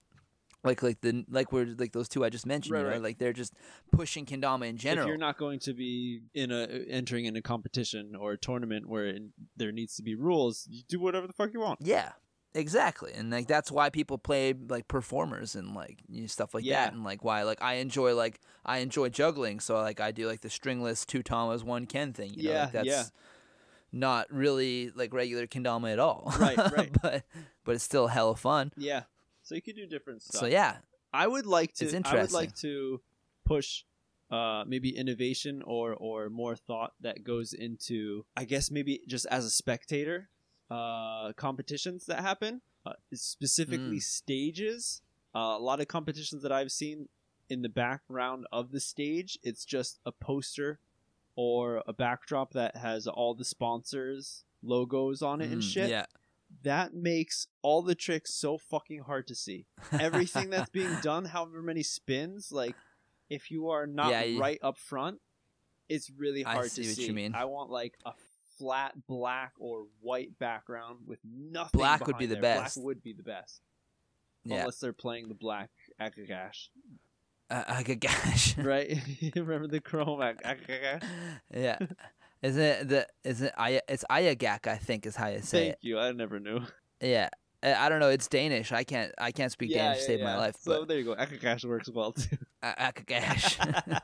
like those two I just mentioned, right, you know? Right. Like they're just pushing kendama in general. If you're not going to be entering in a competition or a tournament where there needs to be rules, you do whatever the fuck you want. Yeah, exactly. And like that's why people play like performers and like stuff like that, and like why like I enjoy juggling, so like I do like the stringless 2 tamas 1 ken thing. You know? Like, that's not really like regular kendama at all. Right. but it's still hella fun. Yeah. So you could do different stuff. So yeah, I would like to. It's interesting. I would like to push maybe innovation or more thought that goes into, I guess maybe just as a spectator, competitions that happen, specifically stages. A lot of competitions that I've seen, in the background of the stage, it's just a poster or a backdrop that has all the sponsors' logos on it and shit. Yeah. That makes all the tricks so fucking hard to see. Everything that's being done, however many spins, like if you are not right up front, it's really hard to see. I see what you mean. I want like a flat black or white background with nothing. Black would be the best. Black would be the best. Yeah. Unless they're playing the black Akagash. Akagash. Right? Remember the chrome Akagash? Yeah. It's Ayagak, I think is how you say it. Thank you. I never knew. Yeah. I don't know. It's Danish. I can't speak Danish to save my life. So there you go. Akagash works well too. Akagash.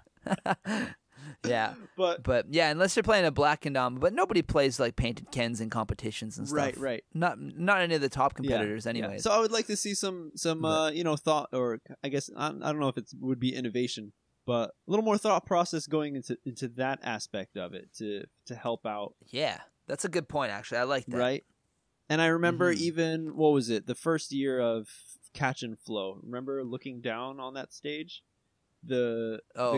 Yeah. But yeah, unless you're playing a black kendama, but nobody plays like painted kens in competitions and stuff. Right. Not any of the top competitors anyway. So I would like to see some thought, or I guess I don't know if it would be innovation, but a little more thought process going into that aspect of it to help out. Yeah. That's a good point actually. I like that. Right? And I remember even, what was it? The first year of Catch and Flow. Remember looking down on that stage? The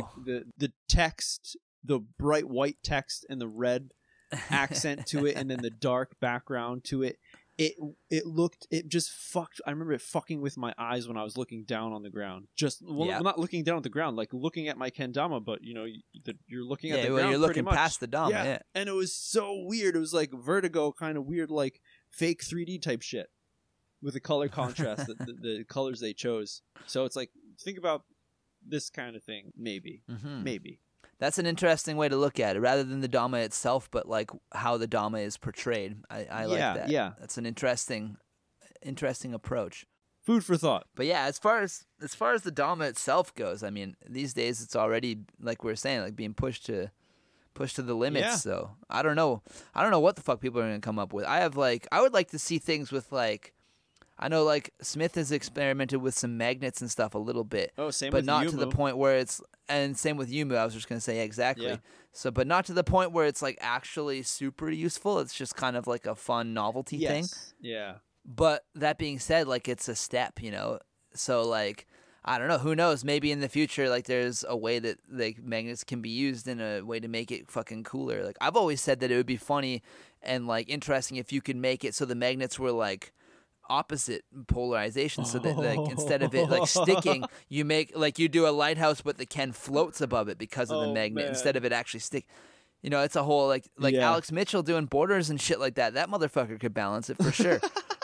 text, the bright white text and the red accent to it, and then the dark background to it. It just fucked. I remember it fucking with my eyes when I was looking down on the ground. Not looking down at the ground, like looking at my kendama, but you're looking at the ground. You're looking past the dama. Yeah, and it was so weird. It was like Vertigo kind of weird, like fake 3D type shit with the color contrast, the colors they chose. So it's like, think about this kind of thing, maybe. That's an interesting way to look at it, rather than the dama itself, but like how the dama is portrayed. I like that. Yeah, that's an interesting approach. Food for thought. But yeah, as far as the dama itself goes, I mean, these days it's already, like we were saying, like being pushed to the limits. Yeah. So I don't know what the fuck people are gonna come up with. I would like to see things with like. I know, like, Smith has experimented with some magnets and stuff a little bit. Oh, same but with not Yumu. to the point where it's, and same with Yumu. I was just gonna say exactly. Yeah. So, but not to the point where it's like actually super useful. It's just kind of like a fun novelty thing. Yeah. But that being said, like it's a step, you know. So like, I don't know. Who knows? Maybe in the future, like there's a way that like magnets can be used in a way to make it fucking cooler. Like I've always said that it would be funny and like interesting if you could make it so the magnets were like opposite polarization, so that like instead of it like sticking, you make like you do a lighthouse but the ken floats above it because of the magnet, instead of it actually stick. You know, it's a whole like Alex Mitchell doing borders and shit like that. That motherfucker could balance it for sure.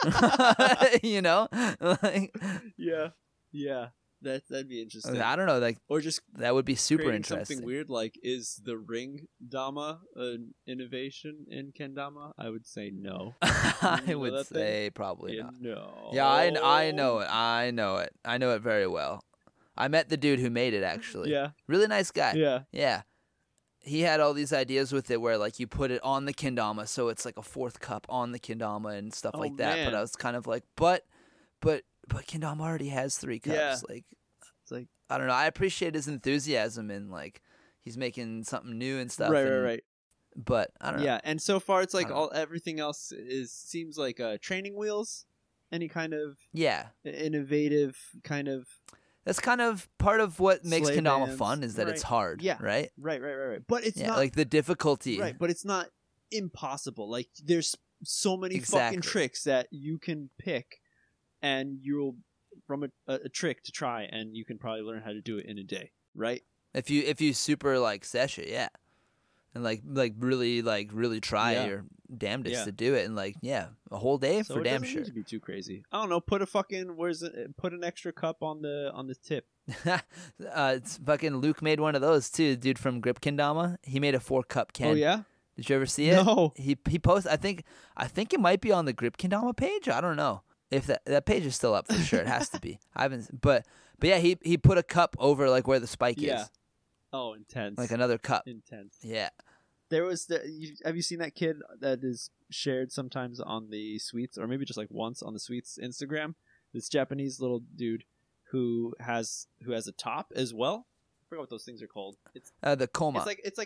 You know, like, yeah. That'd be interesting. I don't know, like, or just that would be super interesting. Something weird, like, is the ring dama an innovation in kendama? I would say no. I would say probably not. No. Yeah, I know it. I know it very well. I met the dude who made it actually. Yeah. Really nice guy. Yeah. Yeah. He had all these ideas with it where like you put it on the kendama, so it's like a fourth cup on the kendama and stuff like that. Man. But I was kind of like, but kendama already has 3 cups. Yeah. Like, it's like, I don't know. I appreciate his enthusiasm and like he's making something new and stuff. Right. But I don't know. Yeah, and so far it's like everything else seems like training wheels. Any kind of innovative kind of. That's kind of part of what makes kendama bands. Fun is that it's hard. Yeah. Right. Right. But it's not like the difficulty. Right, but it's not impossible. Like there's so many fucking tricks that you can pick, and you'll from a trick to try, and you can probably learn how to do it in a day, right? If you super like sesh it, yeah, and really try your damnedest to do it, and a whole day so for damn sure. It doesn't need to be too crazy. I don't know. Put an extra cup on the tip. It's fucking Luke made one of those too, dude from Grip Kendama. He made a 4-cup can. Oh yeah. Did you ever see it? No. He posted. I think it might be on the Grip Kendama page. I don't know if that page is still up for sure. It has to be. I haven't. But yeah, he put a cup over like where the spike is. Oh, intense. Like another cup. Intense. Yeah. There was have you seen that kid that is shared sometimes on the Sweets, or maybe just like once on the Sweets Instagram? This Japanese little dude who has a top as well. I forgot what those things are called. It's the Koma.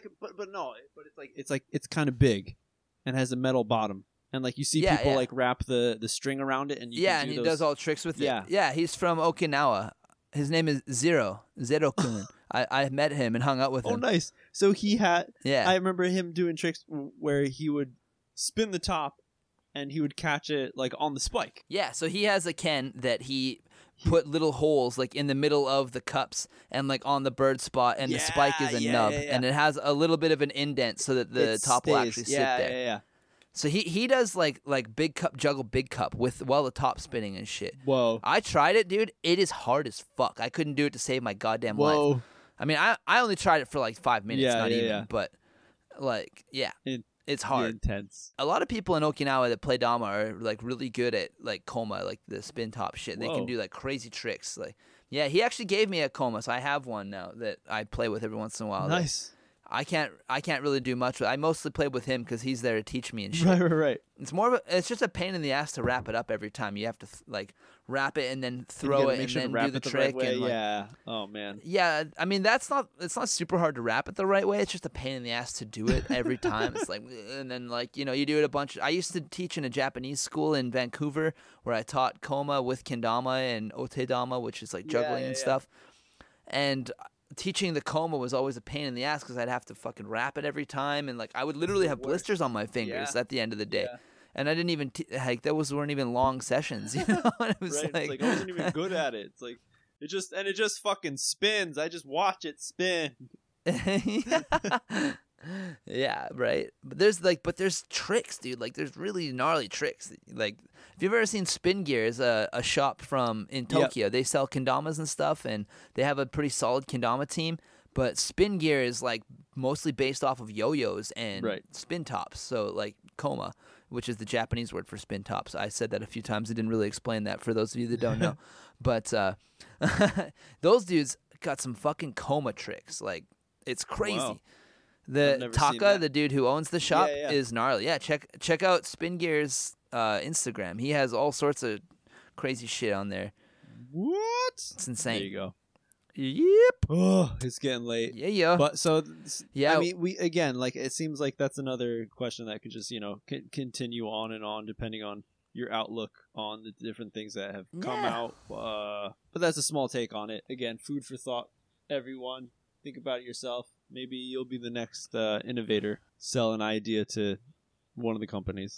It's kind of big, and has a metal bottom, and like you see people like wrap the string around it, and and he does all tricks with it. Yeah, he's from Okinawa. His name is Zero-kun. I met him and hung out with him. Oh, nice. So he had. Yeah. I remember him doing tricks where he would spin the top, and he would catch it like on the spike. Yeah. So he has a ken that he put little holes like in the middle of the cups and like on the bird spot, and the spike is a nub, and it has a little bit of an indent so that the top will actually sit there. Yeah. So he does like big cup juggle big cup while the top spinning and shit. Whoa. I tried it, dude. It is hard as fuck. I couldn't do it to save my goddamn life. I mean, I only tried it for like 5 minutes, not even. But it's hard. Intense. A lot of people in Okinawa that play Dama are like really good at like Koma, like the spin top shit. They can do like crazy tricks. Like, yeah, he actually gave me a Koma, so I have one now that I play with every once in a while. Nice. I can't really do much with. I mostly play with him because he's there to teach me and shit. Right. It's just a pain in the ass to wrap it up every time. You have to wrap it and then throw it and then do the trick. And oh man. Yeah, I mean it's not super hard to wrap it the right way. It's just a pain in the ass to do it every time. It's like, and then you do it a bunch. I used to teach in a Japanese school in Vancouver where I taught Koma with Kendama and Otedama, which is like juggling and stuff. And teaching the Koma was always a pain in the ass because I'd have to fucking wrap it every time, and like I would literally have blisters on my fingers at the end of the day. And I didn't even weren't even long sessions, you know. And it was like I wasn't even good at it. It's like it just fucking spins. I just watch it spin. Yeah, right. But there's tricks, dude. Like there's really gnarly tricks. Like if you've ever seen Spin Gear, is a shop in Tokyo. They sell kendamas and stuff, and they have a pretty solid kendama team. But Spin Gear is like mostly based off of yo-yos and spin tops. So like Koma, which is the Japanese word for spin tops. I said that a few times. I didn't really explain that for those of you that don't know. But those dudes got some fucking Koma tricks. Like it's crazy. Wow. The Taka, the dude who owns the shop, is gnarly. Yeah, check out Spin Gear's Instagram. He has all sorts of crazy shit on there. What? It's insane. There you go. Yep. Oh, it's getting late. Yeah. But so, I mean, we again, like, it seems like that's another question that could just, continue on and on depending on your outlook on the different things that have come out. But that's a small take on it. Again, food for thought, everyone. Think about it yourself. Maybe you'll be the next innovator. Sell an idea to one of the companies.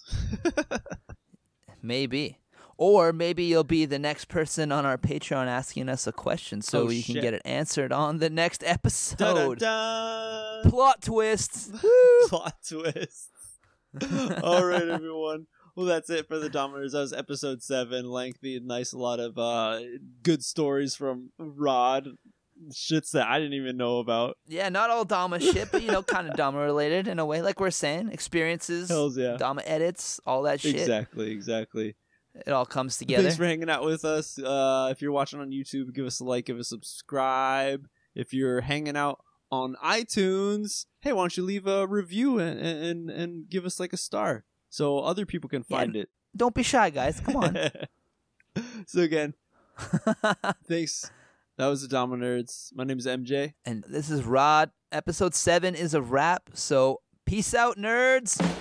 Maybe. Or maybe you'll be the next person on our Patreon asking us a question so we can get it answered on the next episode. Dun-dun-dun. Plot twists. Plot twists. All right, everyone. Well, that's it for the Dominators. That was episode 7. Lengthy, nice, a lot of good stories from Rod. Shits that I didn't even know about. Yeah, not all Dama shit, but kind of Dama related in a way. Like we're saying, experiences, Hells yeah. Dama edits, all that shit. Exactly. It all comes together. Thanks for hanging out with us. If you're watching on YouTube, give us a like, give us a subscribe. If you're hanging out on iTunes, hey, why don't you leave a review and give us like a star so other people can find it. Don't be shy, guys. Come on. So again, thanks. That was the Dominators. My name is MJ. And this is Rod. Episode 7 is a wrap, so peace out, nerds.